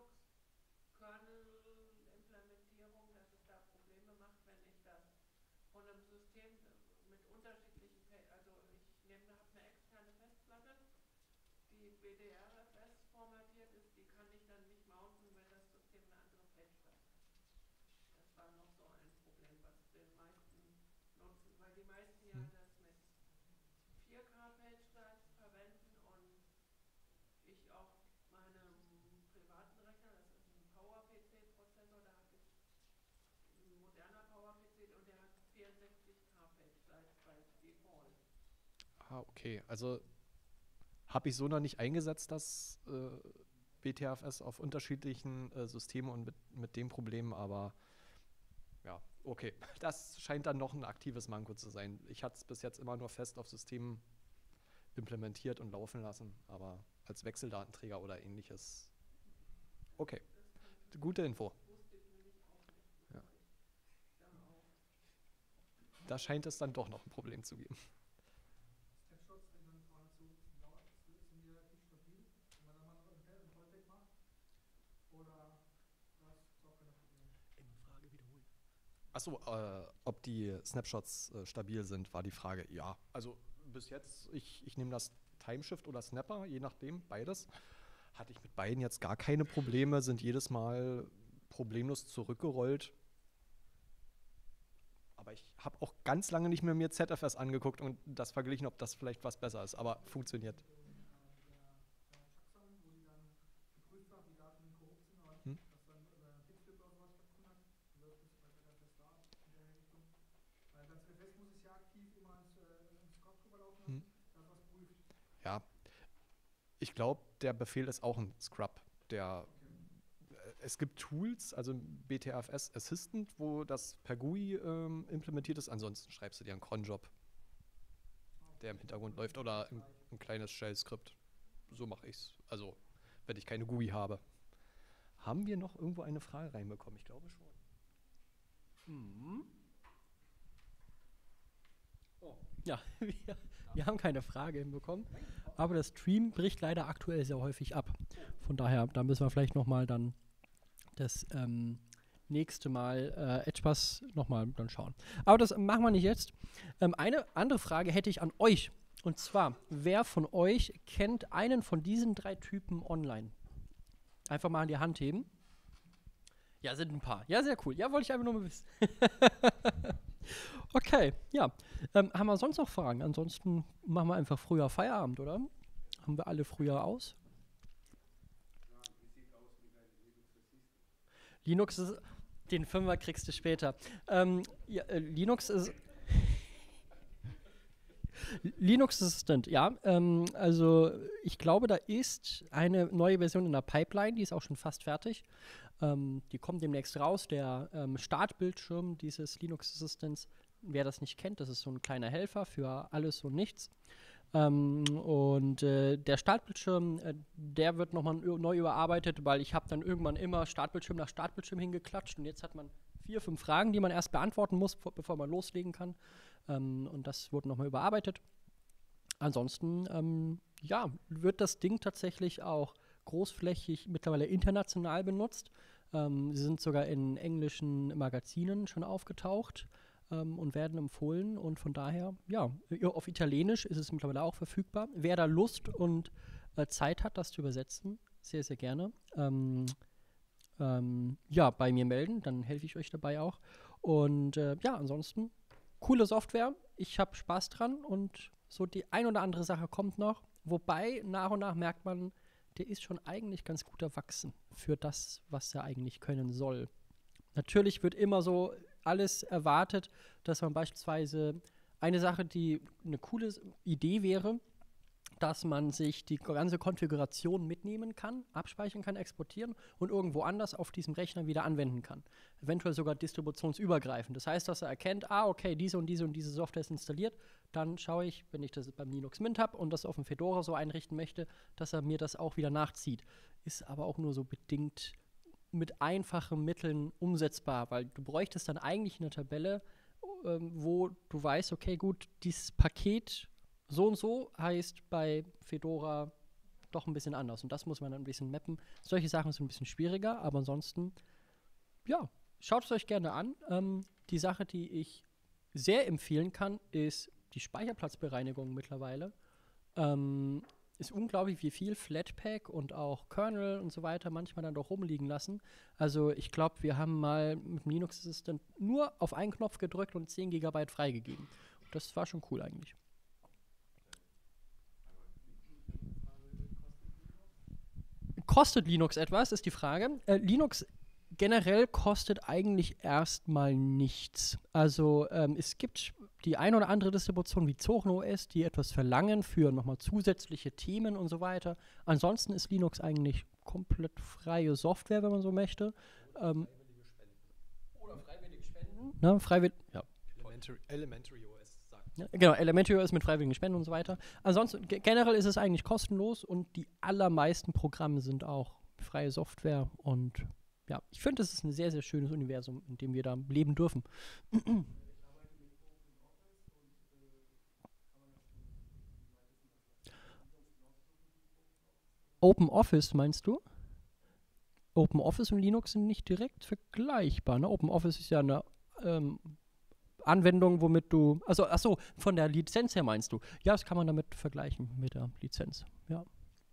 Linux-Kernel-Implementierung, dass es da Probleme macht, wenn ich das von einem System mit unterschiedlichen, Pa- also ich nehme, habe eine externe Festplatte, die B D R F S formatiert ist, die kann ich dann nicht mounten, wenn das System eine andere Page-Size hat. Das war noch so ein Problem, was den meisten nutzen, weil die meisten ja Hm. das mit vier K Page-Size verwenden und ich auf meinem privaten Rechner, das ist ein Power-P C-Prozessor, da habe ich ein moderner Power-P C und der hat vierundsechzig K Page-Size bei Default. Ah, okay. Also habe ich so noch nicht eingesetzt, das äh, B T R F S auf unterschiedlichen äh, Systemen und mit, mit dem Problem, aber ja, okay. Das scheint dann noch ein aktives Manko zu sein. Ich hatte es bis jetzt immer nur fest auf Systemen implementiert und laufen lassen, aber als Wechseldatenträger oder ähnliches. Okay, gute Info. Ja. Da scheint es dann doch noch ein Problem zu geben. Snapshots, wenn dann geradezu laut sind, die relativ stabil, wenn man dann mal noch ein Rollback macht. Oder das ist auch keine Probleme. Frage wiederholen. Achso, äh, ob die Snapshots äh, stabil sind, war die Frage. Ja, also bis jetzt, ich, ich nehme das Timeshift oder Snapper, je nachdem, beides. Hatte ich mit beiden jetzt gar keine Probleme, sind jedes Mal problemlos zurückgerollt. Aber ich habe auch ganz lange nicht mehr mir Z F S angeguckt und das verglichen, ob das vielleicht was besser ist, aber funktioniert. Mit der Checksum, wo die dann geprüft hat, wie Daten korrupt sind, oder Hm. dass dann äh, Pixflip oder sowas stattgefunden hat, wie läuft das bei Z F S da in der Richtung? Weil bei Z F S muss es ja aktiv immer ins, äh, ins Scrub drüber laufen lassen, Hm. dass was prüft. Ja, ich glaube, der Befehl ist auch ein Scrub. Der, äh, es gibt Tools, also B T R F S Assistant, wo das per G U I ähm, implementiert ist. Ansonsten schreibst du dir einen cron-Job, der im Hintergrund läuft, oder ein, ein kleines Shell-Skript. So mache ich es. Also, wenn ich keine G U I habe. Haben wir noch irgendwo eine Frage reinbekommen? Ich glaube schon. Mhm. Oh. Ja, wir, wir haben keine Frage hinbekommen, aber der Stream bricht leider aktuell sehr häufig ab. Von daher, da müssen wir vielleicht nochmal dann das ähm, nächste Mal äh, etwas nochmal dann schauen. Aber das machen wir nicht jetzt. Ähm, eine andere Frage hätte ich an euch. Und zwar, wer von euch kennt einen von diesen drei Typen online? Einfach mal an die Hand heben. Ja, sind ein paar. Ja, sehr cool. Ja, wollte ich einfach nur mal wissen. Okay, ja. Ähm, haben wir sonst noch Fragen? Ansonsten machen wir einfach früher Feierabend, oder? Haben wir alle früher aus? Linux ist, den Fünfer kriegst du später. Ähm, ja, äh, Linux ist, Linux Assistant, ja. Ähm, also ich glaube, da ist eine neue Version in der Pipeline, die ist auch schon fast fertig. Ähm, die kommt demnächst raus. Der ähm, Startbildschirm dieses Linux Assistants, wer das nicht kennt, das ist so ein kleiner Helfer für alles und nichts. Ähm, und äh, der Startbildschirm, äh, der wird nochmal neu überarbeitet, weil ich habe dann irgendwann immer Startbildschirm nach Startbildschirm hingeklatscht und jetzt hat man vier, fünf Fragen, die man erst beantworten muss, bevor man loslegen kann. Ähm, und das wurde nochmal überarbeitet. Ansonsten, ähm, ja, wird das Ding tatsächlich auch großflächig mittlerweile international benutzt. Ähm, sie sind sogar in englischen Magazinen schon aufgetaucht ähm, und werden empfohlen. Und von daher, ja, auf Italienisch ist es mittlerweile auch verfügbar. Wer da Lust und äh, Zeit hat, das zu übersetzen, sehr, sehr gerne. Ähm, ähm, ja, bei mir melden, dann helfe ich euch dabei auch. Und äh, ja, ansonsten, coole Software. Ich habe Spaß dran und So die ein oder andere Sache kommt noch. Wobei, nach und nach merkt man, der ist schon eigentlich ganz gut erwachsen für das, was er eigentlich können soll. Natürlich wird immer so alles erwartet, dass man beispielsweise eine Sache, die eine coole Idee wäre, dass man sich die ganze Konfiguration mitnehmen kann, abspeichern kann, exportieren und irgendwo anders auf diesem Rechner wieder anwenden kann. Eventuell sogar distributionsübergreifend. Das heißt, dass er erkennt, ah, okay, diese und diese und diese Software ist installiert, dann schaue ich, wenn ich das beim Linux Mint habe und das auf dem Fedora so einrichten möchte, dass er mir das auch wieder nachzieht. Ist aber auch nur so bedingt mit einfachen Mitteln umsetzbar, weil du bräuchtest dann eigentlich eine Tabelle, ähm, wo du weißt, okay, gut, dieses Paket so und so heißt bei Fedora doch ein bisschen anders. Und das muss man dann ein bisschen mappen. Solche Sachen sind ein bisschen schwieriger, aber ansonsten, ja, schaut es euch gerne an. Ähm, die Sache, die ich sehr empfehlen kann, ist die Speicherplatzbereinigung mittlerweile. Ähm, ist unglaublich, wie viel Flatpak und auch Kernel und so weiter manchmal dann doch rumliegen lassen. Also ich glaube, wir haben mal mit dem Linux Assistant nur auf einen Knopf gedrückt und zehn Gigabyte freigegeben. Und das war schon cool eigentlich. Kostet Linux etwas, ist die Frage. Äh, Linux generell kostet eigentlich erstmal nichts. Also ähm, es gibt die ein oder andere Distribution wie Zorin O S, die etwas verlangen für nochmal zusätzliche Themen und so weiter. Ansonsten ist Linux eigentlich komplett freie Software, wenn man so möchte. Ähm, oder freiwillige Spenden. Ne, freiwillig, ja. Elementary, Elementary O S sagt. Ja, genau, Elementary O S mit freiwilligen Spenden und so weiter. Ansonsten, ge- generell ist es eigentlich kostenlos und die allermeisten Programme sind auch freie Software und ja, ich finde, es ist ein sehr, sehr schönes Universum, in dem wir da leben dürfen. Open Office meinst du? Open Office und Linux sind nicht direkt vergleichbar. Ne? Open Office ist ja eine ähm, Anwendung, womit du, also achso, von der Lizenz her meinst du? Ja, das kann man damit vergleichen mit der Lizenz. Ja.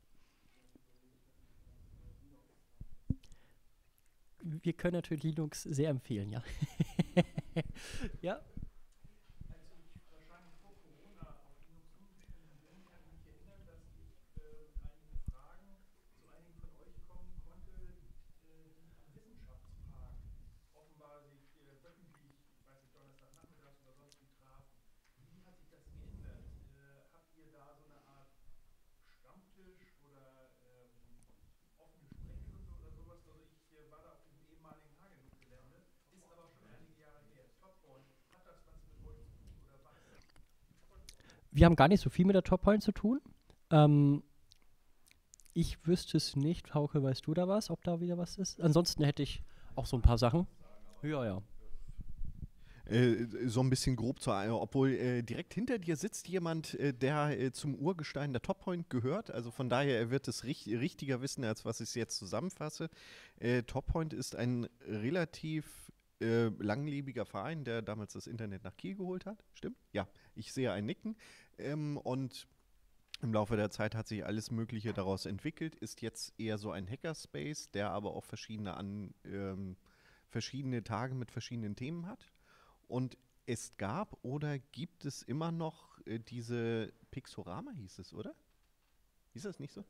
Wir können natürlich Linux sehr empfehlen, ja. Ja. Als ich wahrscheinlich vor Corona auf Linux umgestiegen bin, kann ich mich erinnern, dass ich äh, mit einigen Fragen zu einigen von euch kommen konnte, äh, die am Wissenschaftspark offenbar sich äh, wöchentlich, ich weiß nicht, Donnerstagnachmittags oder sonst wie trafen. Wie hat sich das geändert? Äh, habt ihr da so eine Art Stammtisch oder ähm, offene Sprechstunde oder sowas? Also ich äh, war da auf diesem ehemaligen Hagenuck-Gelände, ist aber schon einige Jahre her. Toppoint, hat das was mit euch zu tun oder was? Wir haben gar nicht so viel mit der Toppoint zu tun. Ähm, ich wüsste es nicht. Hauke, weißt du da was, ob da wieder was ist? Ansonsten hätte ich auch so ein paar Sachen. Ja, ja. Äh, so ein bisschen grob zu, äh, obwohl äh, direkt hinter dir sitzt jemand, äh, der äh, zum Urgestein der Toppoint gehört. Also von daher, er wird es richt richtiger wissen, als was ich jetzt zusammenfasse. Äh, Toppoint ist ein relativ äh, langlebiger Verein, der damals das Internet nach Kiel geholt hat. Stimmt? Ja, ich sehe ein Nicken. Ähm, und im Laufe der Zeit hat sich alles Mögliche daraus entwickelt, ist jetzt eher so ein Hackerspace, der aber auch verschiedene, an, ähm, verschiedene Tage mit verschiedenen Themen hat. Und es gab oder gibt es immer noch äh, diese Pixorama, hieß es, oder? Hieß das nicht so?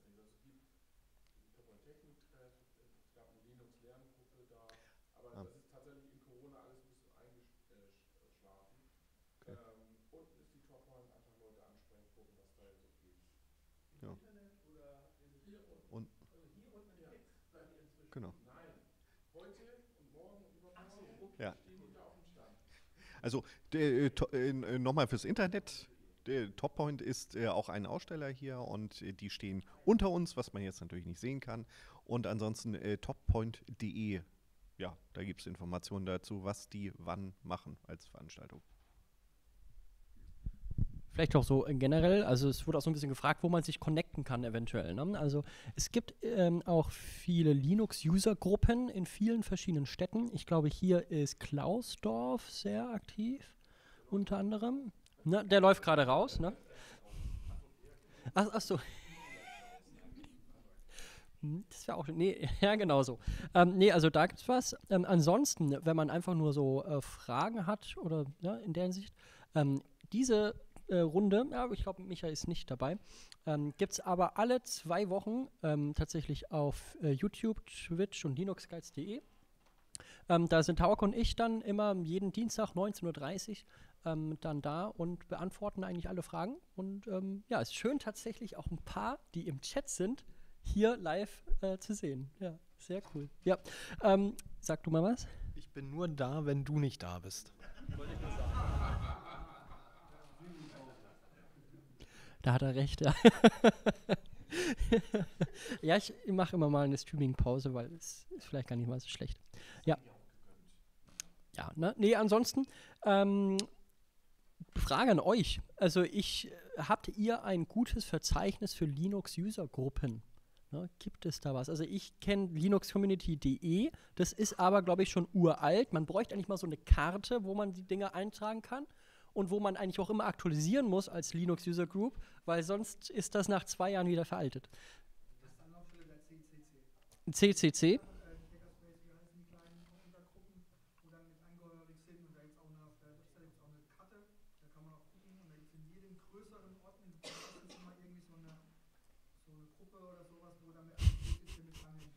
Ah. Okay. Ja. Und genau. Ja. Also äh, äh, nochmal fürs Internet. Der Toppoint ist äh, auch ein Aussteller hier und äh, die stehen unter uns, was man jetzt natürlich nicht sehen kann. Und ansonsten äh, toppoint punkt de. Ja, da gibt es Informationen dazu, was die wann machen als Veranstaltung. Vielleicht auch so generell, also es wurde auch so ein bisschen gefragt, wo man sich connecten kann eventuell. Ne? Also es gibt ähm, auch viele Linux-User-Gruppen in vielen verschiedenen Städten. Ich glaube, hier ist Klausdorf sehr aktiv, unter anderem. Ne? Der läuft gerade raus. Ne? Ach, ach so. Das wäre auch, nee, ja, genau so. Ähm, nee, also da gibt's was. Ähm, ansonsten, wenn man einfach nur so äh, Fragen hat oder ja, in der Hinsicht, ähm, diese Runde, ja, ich glaube, Micha ist nicht dabei, ähm, gibt es aber alle zwei Wochen ähm, tatsächlich auf äh, YouTube, Twitch und linuxguides punkt de. Ähm, da sind Hauke und ich dann immer jeden Dienstag neunzehn Uhr dreißig ähm, dann da und beantworten eigentlich alle Fragen. Und ähm, ja, es ist schön tatsächlich auch ein paar, die im Chat sind, hier live äh, zu sehen. Ja, sehr cool. Ja, ähm, sag du mal was? Ich bin nur da, wenn du nicht da bist. Da hat er recht, ja. Ja, ich mache immer mal eine Streaming-Pause, weil es ist vielleicht gar nicht mal so schlecht. Ja. Ja, ne? Nee, ansonsten, ähm, Frage an euch. Also ich, habt ihr ein gutes Verzeichnis für Linux-User-Gruppen? Ne, gibt es da was? Also ich kenne linux community punkt de, das ist aber, glaube ich, schon uralt. Man bräuchte eigentlich mal so eine Karte, wo man die Dinge eintragen kann und wo man eigentlich auch immer aktualisieren muss als Linux-User-Group, weil sonst ist das nach zwei Jahren wieder veraltet. Das ist Anlaufstelle der C C C. C C C? Äh, die Hackerspace, wie heißen die kleinen Untergruppen, wo dann mit eingehörig sind und da gibt es auch eine, auf der Webseite gibt's auch eine Karte, da kann man auch gucken und da gibt es in jedem größeren Ort in ist immer irgendwie so eine, so eine Gruppe oder sowas, wo dann mit einem C C C mit dranhängt.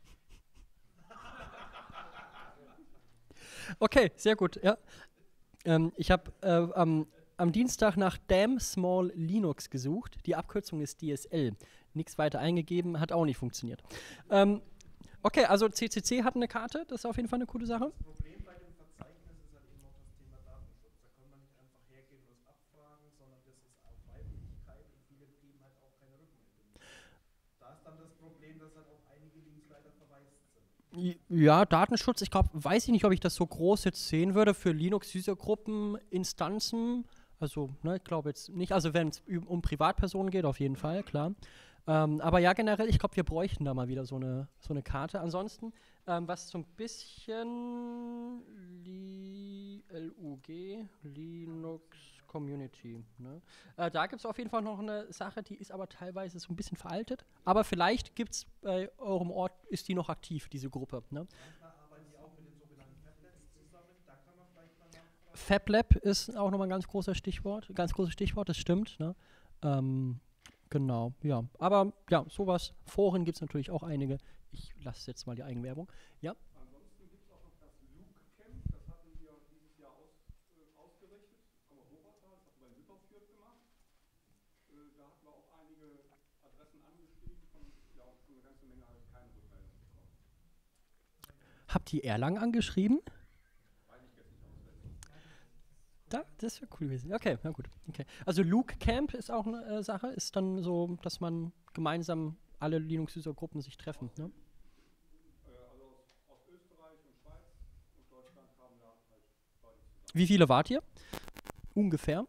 Okay, sehr gut, ja. Ähm, ich habe äh, am, am Dienstag nach Damn Small Linux gesucht. Die Abkürzung ist D S L. Nichts weiter eingegeben, hat auch nicht funktioniert. Ähm, okay, also C C C hat eine Karte, das ist auf jeden Fall eine coole Sache. Das Problem bei dem Verzeichnis ist halt eben auch das Thema Datenschutz. Da kann man nicht einfach hergehen und es abfragen, sondern das ist auf Freiwilligkeit und viele geben halt auch keine Rückmeldung. Da ist dann das Problem, dass halt auch einige Links leider verwaist sind. Ja, Datenschutz, ich glaube, weiß ich nicht, ob ich das so groß jetzt sehen würde für Linux-User-Gruppen, Instanzen. Also, ne, ich glaube jetzt nicht. Also, wenn es um Privatpersonen geht, auf jeden Fall, klar. Ähm, aber ja, generell, ich glaube, wir bräuchten da mal wieder so eine, so eine Karte. Ansonsten, ähm, was so ein bisschen Li L U G, Linux Community, ne? Äh, da gibt es auf jeden Fall noch eine Sache, die ist aber teilweise so ein bisschen veraltet. Aber vielleicht gibt es bei eurem Ort, ist die noch aktiv, diese Gruppe, ne? Manchmal arbeiten die auch mit den sogenannten Fablabs zusammen. Da kann man vielleicht mal nachfragen. FabLab ist auch nochmal ein ganz großer Stichwort, ganz großes Stichwort, das stimmt, ne? Ähm, genau, ja. Aber ja, sowas, Foren gibt es natürlich auch einige. Ich lasse jetzt mal die Eigenwerbung. Ja. Ansonsten gibt es auch noch das Luke Camp, das hatten wir dieses Jahr aus, äh, ausgerichtet. Kommen wir Wuppertal, das hatten wir in Wipperfürth gemacht. Äh, da hatten wir auch einige Adressen angeschrieben, von ja auch schon eine ganze Menge halt keine Rückmeldung bekommen. Habt ihr Erlangen angeschrieben? Weiß ich jetzt nicht auswendig. Da, das wäre cool gewesen. Okay, na gut. Okay. Also Luke Camp ist auch eine äh, Sache, ist dann so, dass man gemeinsam alle Linux-User-Gruppen sich treffen, ne? Also aus, aus Österreich und Schweiz und Deutschland kamen da halt Leute zusammen. Wie viele wart ihr? Ungefähr?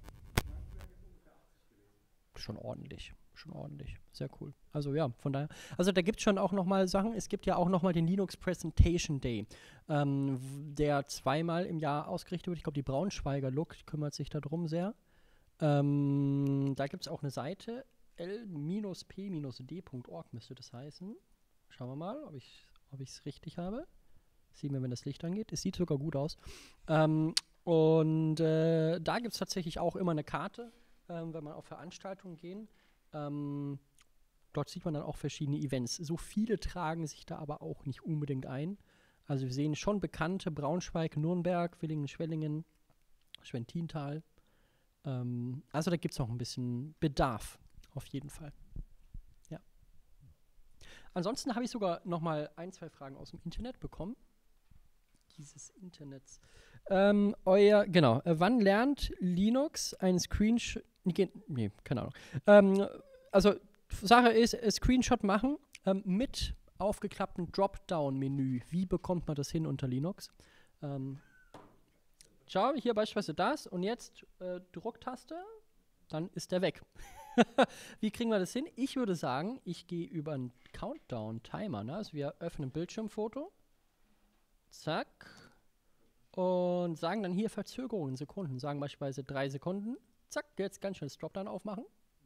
Schon ordentlich, schon ordentlich. Sehr cool. Also ja, von daher. Also da gibt es schon auch nochmal Sachen. Es gibt ja auch nochmal den Linux Presentation Day, ähm, der zweimal im Jahr ausgerichtet wird. Ich glaube, die Braunschweiger L U C kümmert sich darum sehr. Ähm, da gibt es auch eine Seite, l p d punkt org müsste das heißen. Schauen wir mal, ob ich ob es richtig habe. Sehen wir, wenn das Licht angeht. Es sieht sogar gut aus. Ähm, und äh, da gibt es tatsächlich auch immer eine Karte, ähm, wenn man auf Veranstaltungen gehen. Ähm, dort sieht man dann auch verschiedene Events. So viele tragen sich da aber auch nicht unbedingt ein. Also wir sehen schon bekannte: Braunschweig, Nürnberg, Villingen, Schwellingen, Schwentintal. Ähm, also da gibt es noch ein bisschen Bedarf, auf jeden Fall. Ja. Ansonsten habe ich sogar noch mal ein, zwei Fragen aus dem Internet bekommen. Dieses Internets. Ähm, euer, genau, äh, wann lernt Linux einen Screenshot, nee, keine Ahnung. Ähm, also, Sache ist, äh, Screenshot machen ähm, mit aufgeklapptem Dropdown-Menü. Wie bekommt man das hin unter Linux? Ähm, schau, hier beispielsweise das und jetzt äh, Drucktaste, dann ist der weg. Wie kriegen wir das hin? Ich würde sagen, ich gehe über einen Countdown-Timer. Ne? Also wir öffnen Bildschirmfoto. Zack. Und sagen dann hier Verzögerungen in Sekunden. Sagen beispielsweise drei Sekunden. Zack, jetzt ganz schnell das Dropdown aufmachen.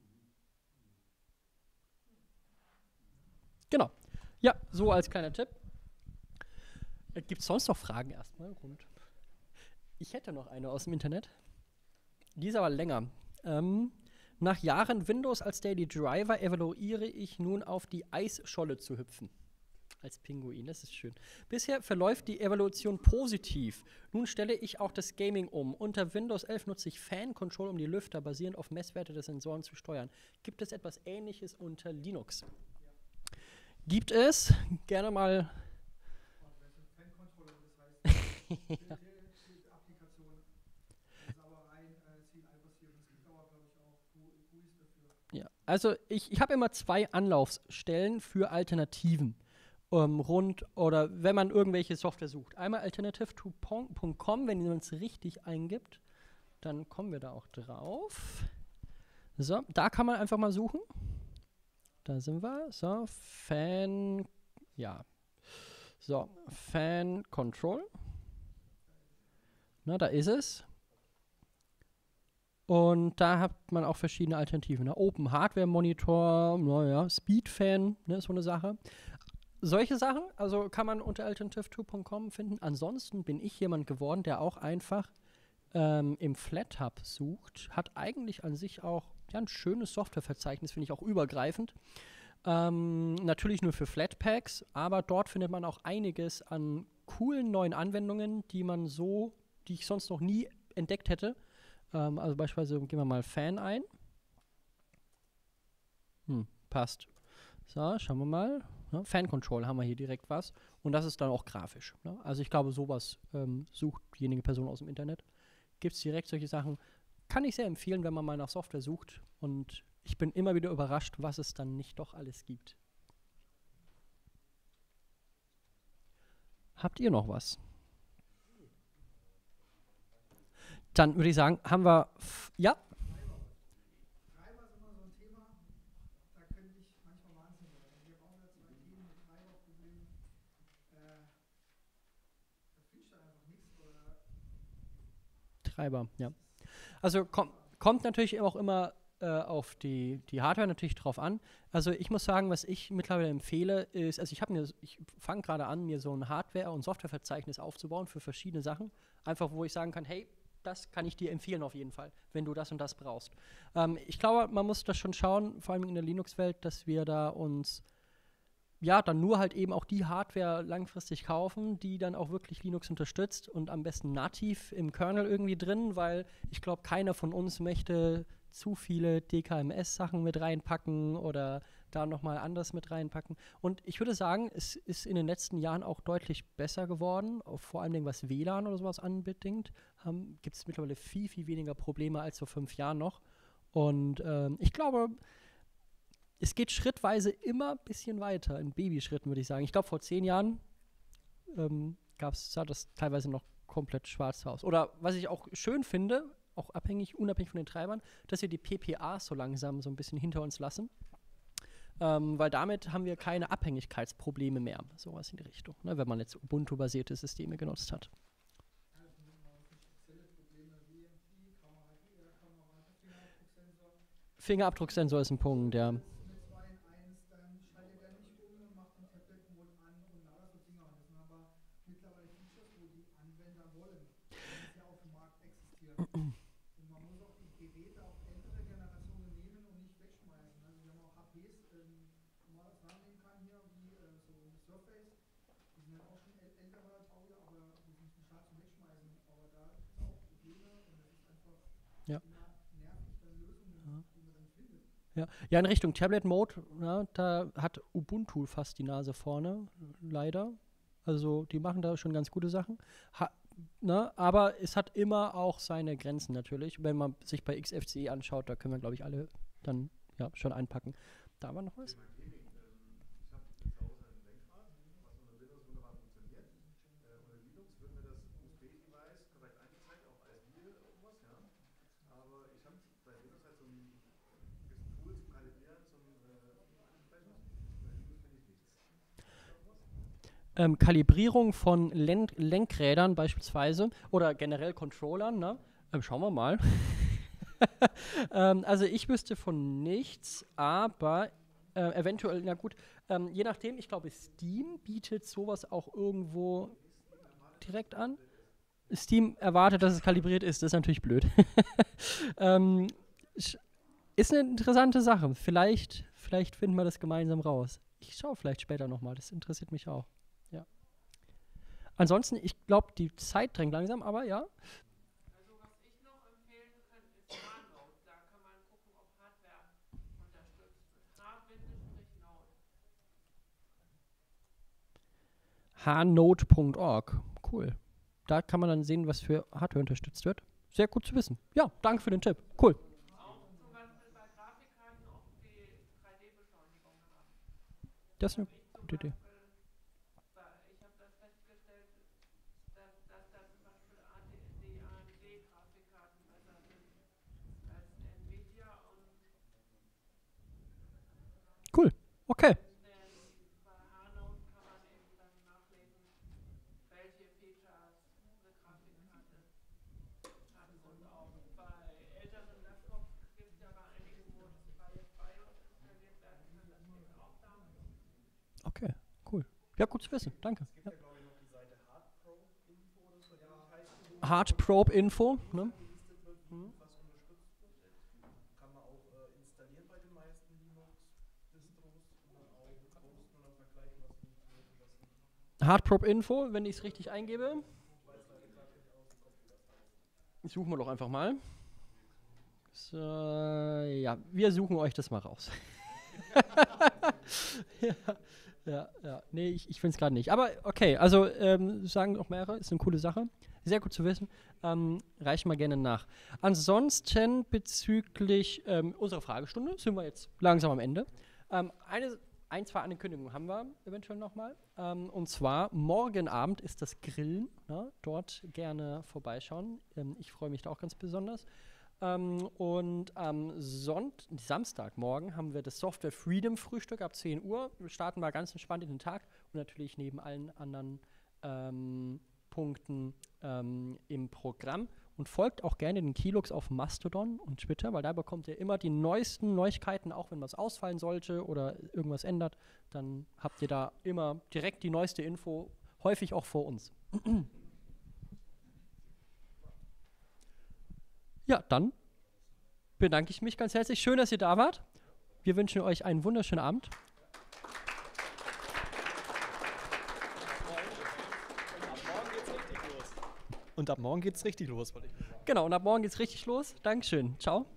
Genau. Ja, so als kleiner Tipp. Äh, Gibt es sonst noch Fragen erstmal? Rund. Ich hätte noch eine aus dem Internet. Die ist aber länger. Ähm, nach Jahren Windows als Daily Driver evaluiere ich nun auf die Eisscholle zu hüpfen. Als Pinguin, das ist schön. Bisher verläuft die Evaluation positiv. Nun stelle ich auch das Gaming um. Unter Windows elf nutze ich Fan Control, um die Lüfter basierend auf Messwerte der Sensoren zu steuern. Gibt es etwas Ähnliches unter Linux? Ja. Gibt es. Gerne mal. Fan-Controller, das heißt, die, die, die Applikation ist aber rein äh, C L I-basiert. Es gibt aber, glaube ich, auch G U Is dafür. Ja, also ich, ich habe immer zwei Anlaufstellen für Alternativen. Um, rund oder wenn man irgendwelche Software sucht. Einmal alternative punkt com, wenn man es richtig eingibt, dann kommen wir da auch drauf. So, da kann man einfach mal suchen. Da sind wir. So, Fan, ja. So, Fan Control. Na, da ist es. Und da hat man auch verschiedene Alternativen. Ne? Open Hardware Monitor, naja, Speed Fan, ne, so eine Sache. Solche Sachen, also kann man unter alternative punkt com finden. Ansonsten bin ich jemand geworden, der auch einfach ähm, im FlatHub sucht. Hat eigentlich an sich auch ja, ein schönes Softwareverzeichnis, finde ich auch übergreifend. Ähm, natürlich nur für Flatpaks, aber dort findet man auch einiges an coolen neuen Anwendungen, die man so, die ich sonst noch nie entdeckt hätte. Ähm, also beispielsweise gehen wir mal Fan ein. Hm, passt. So, schauen wir mal. Ne? Fan Control haben wir hier direkt was. Und das ist dann auch grafisch. Ne? Also ich glaube, sowas ähm, sucht diejenige Person aus dem Internet. Gibt es direkt solche Sachen. Kann ich sehr empfehlen, wenn man mal nach Software sucht. Und ich bin immer wieder überrascht, was es dann nicht doch alles gibt. Habt ihr noch was? Dann würde ich sagen, haben wir... F- ja? Treiber ist immer so ein Thema, da könnte ich manchmal wahnsinnig werden. Wir brauchen ja zwei Themen mit Treiberproblemen. Äh, da findest du einfach nichts oder. Treiber, ja. Also komm, kommt natürlich auch immer äh, auf die, die Hardware natürlich drauf an. Also ich muss sagen, was ich mittlerweile empfehle, ist, also ich habe mir, ich fange gerade an, mir so ein Hardware- und Softwareverzeichnis aufzubauen für verschiedene Sachen. Einfach, wo ich sagen kann, hey, das kann ich dir empfehlen auf jeden Fall, wenn du das und das brauchst. Ähm, ich glaube, man muss das schon schauen, vor allem in der Linux-Welt, dass wir da uns ja, dann nur halt eben auch die Hardware langfristig kaufen, die dann auch wirklich Linux unterstützt und am besten nativ im Kernel irgendwie drin, weil ich glaube, keiner von uns möchte zu viele D K M S-Sachen mit reinpacken oder da nochmal anders mit reinpacken. Und ich würde sagen, es ist in den letzten Jahren auch deutlich besser geworden, auch vor allem was W L A N oder sowas anbedingt, gibt es mittlerweile viel, viel weniger Probleme als vor fünf Jahren noch. Und ähm, ich glaube, es geht schrittweise immer ein bisschen weiter, in Babyschritten würde ich sagen. Ich glaube, vor zehn Jahren ähm, gab's, sah das teilweise noch komplett schwarz aus. Oder was ich auch schön finde, auch abhängig, unabhängig von den Treibern, dass wir die P P As so langsam so ein bisschen hinter uns lassen. Ähm, weil damit haben wir keine Abhängigkeitsprobleme mehr. Sowas in die Richtung, ne, wenn man jetzt Ubuntu-basierte Systeme genutzt hat. Fingerabdrucksensor ist ein Punkt, ja. Und man muss auch die Geräte auf ältere Generationen nehmen und nicht wegschmeißen. Also wir haben auch H Ps, ähm, wo man das rannehmen kann hier, wie äh, so eine Surface. Die sind halt auch schon äl ältere Baujahr, aber die sind nicht schade zum Wegschmeißen. Aber da gibt es auch Probleme und das ist einfach ja. immer nervig, dann Lösungen, ja. die man dann findet. Ja, ja, in Richtung Tablet-Mode, ja, da hat Ubuntu fast die Nase vorne, leider. Also die machen da schon ganz gute Sachen. Ha Ne, aber es hat immer auch seine Grenzen natürlich. Wenn man sich bei X F C E anschaut, da können wir, glaube ich, alle dann ja, schon einpacken. Da war noch was? Ähm, Kalibrierung von Len Lenkrädern beispielsweise oder generell Controllern, ne? Ähm, schauen wir mal. ähm, also ich wüsste von nichts, aber äh, eventuell, na gut, ähm, je nachdem, ich glaube Steam bietet sowas auch irgendwo direkt an. Steam erwartet, dass es kalibriert ist, das ist natürlich blöd. ähm, Sch- Ist eine interessante Sache. Vielleicht, vielleicht finden wir das gemeinsam raus. Ich schaue vielleicht später nochmal. Das interessiert mich auch. Ja. Ansonsten, ich glaube, die Zeit drängt langsam, aber ja. Also was ich noch empfehlen kann, ist H-Note. Da kann man gucken, ob Hardware unterstützt wird. H-Note. hnote punkt org. Cool. Da kann man dann sehen, was für Hardware unterstützt wird. Sehr gut zu wissen. Ja, danke für den Tipp. Cool. Auch zum Beispiel bei Grafikkarten auch die drei D-Beschleunigung haben. Das ist eine Ich zum gute Idee. Beispiel, bei- ich habe das festgestellt, dass, dass da zum Beispiel A D, die A M D-Grafikkarten besser sind als Nvidia und Cool. Okay. denn bei H-Note kann man eben dann nachlesen, welche Features eine Grafikkarte hat. Und auch bei älteren Laptops gibt es ja bei einigen, wo das freie BIOS installiert werden kann, das steht auch da. Okay, cool. Ja, gut zu wissen. Danke. Es gibt Ja. ja, glaube ich, noch die Seite Hardprobe-Info oder so, ja, heißt die, wo Hardprobe Info. Ne? gelistet wird, wie Mhm. was unterstützt wird. Kann man auch äh, installieren bei den meisten Linux-Distros und dann auch posten und dann vergleichen, was funktioniert und was nicht. Hardprobe Info, wenn ich es richtig eingebe. Suchen wir doch einfach mal. So, ja, wir suchen euch das mal raus. ja, ja, ja. Nee, ich, ich finde es gerade nicht. Aber okay, also ähm, sagen auch mehrere, ist eine coole Sache. Sehr gut zu wissen. Ähm, reichen wir gerne nach. Ansonsten bezüglich ähm, unserer Fragestunde sind wir jetzt langsam am Ende. Ähm, eine, ein, zwei Ankündigungen haben wir eventuell nochmal. Ähm, und zwar morgen Abend ist das Grillen. Ne? Dort gerne vorbeischauen. Ähm, ich freue mich da auch ganz besonders. Ähm, und am Sonnt- Samstagmorgen haben wir das Software Freedom Frühstück ab zehn Uhr. Wir starten mal ganz entspannt in den Tag und natürlich neben allen anderen ähm, Punkten ähm, im Programm. Und folgt auch gerne den Keylux auf Mastodon und Twitter, weil da bekommt ihr immer die neuesten Neuigkeiten, auch wenn was ausfallen sollte oder irgendwas ändert, dann habt ihr da immer direkt die neueste Info, häufig auch vor uns. Ja, dann bedanke ich mich ganz herzlich. Schön, dass ihr da wart. Wir wünschen euch einen wunderschönen Abend. Und ab morgen geht's richtig los, wollte ich sagen. Genau, und ab morgen geht's richtig los. Dankeschön. Ciao.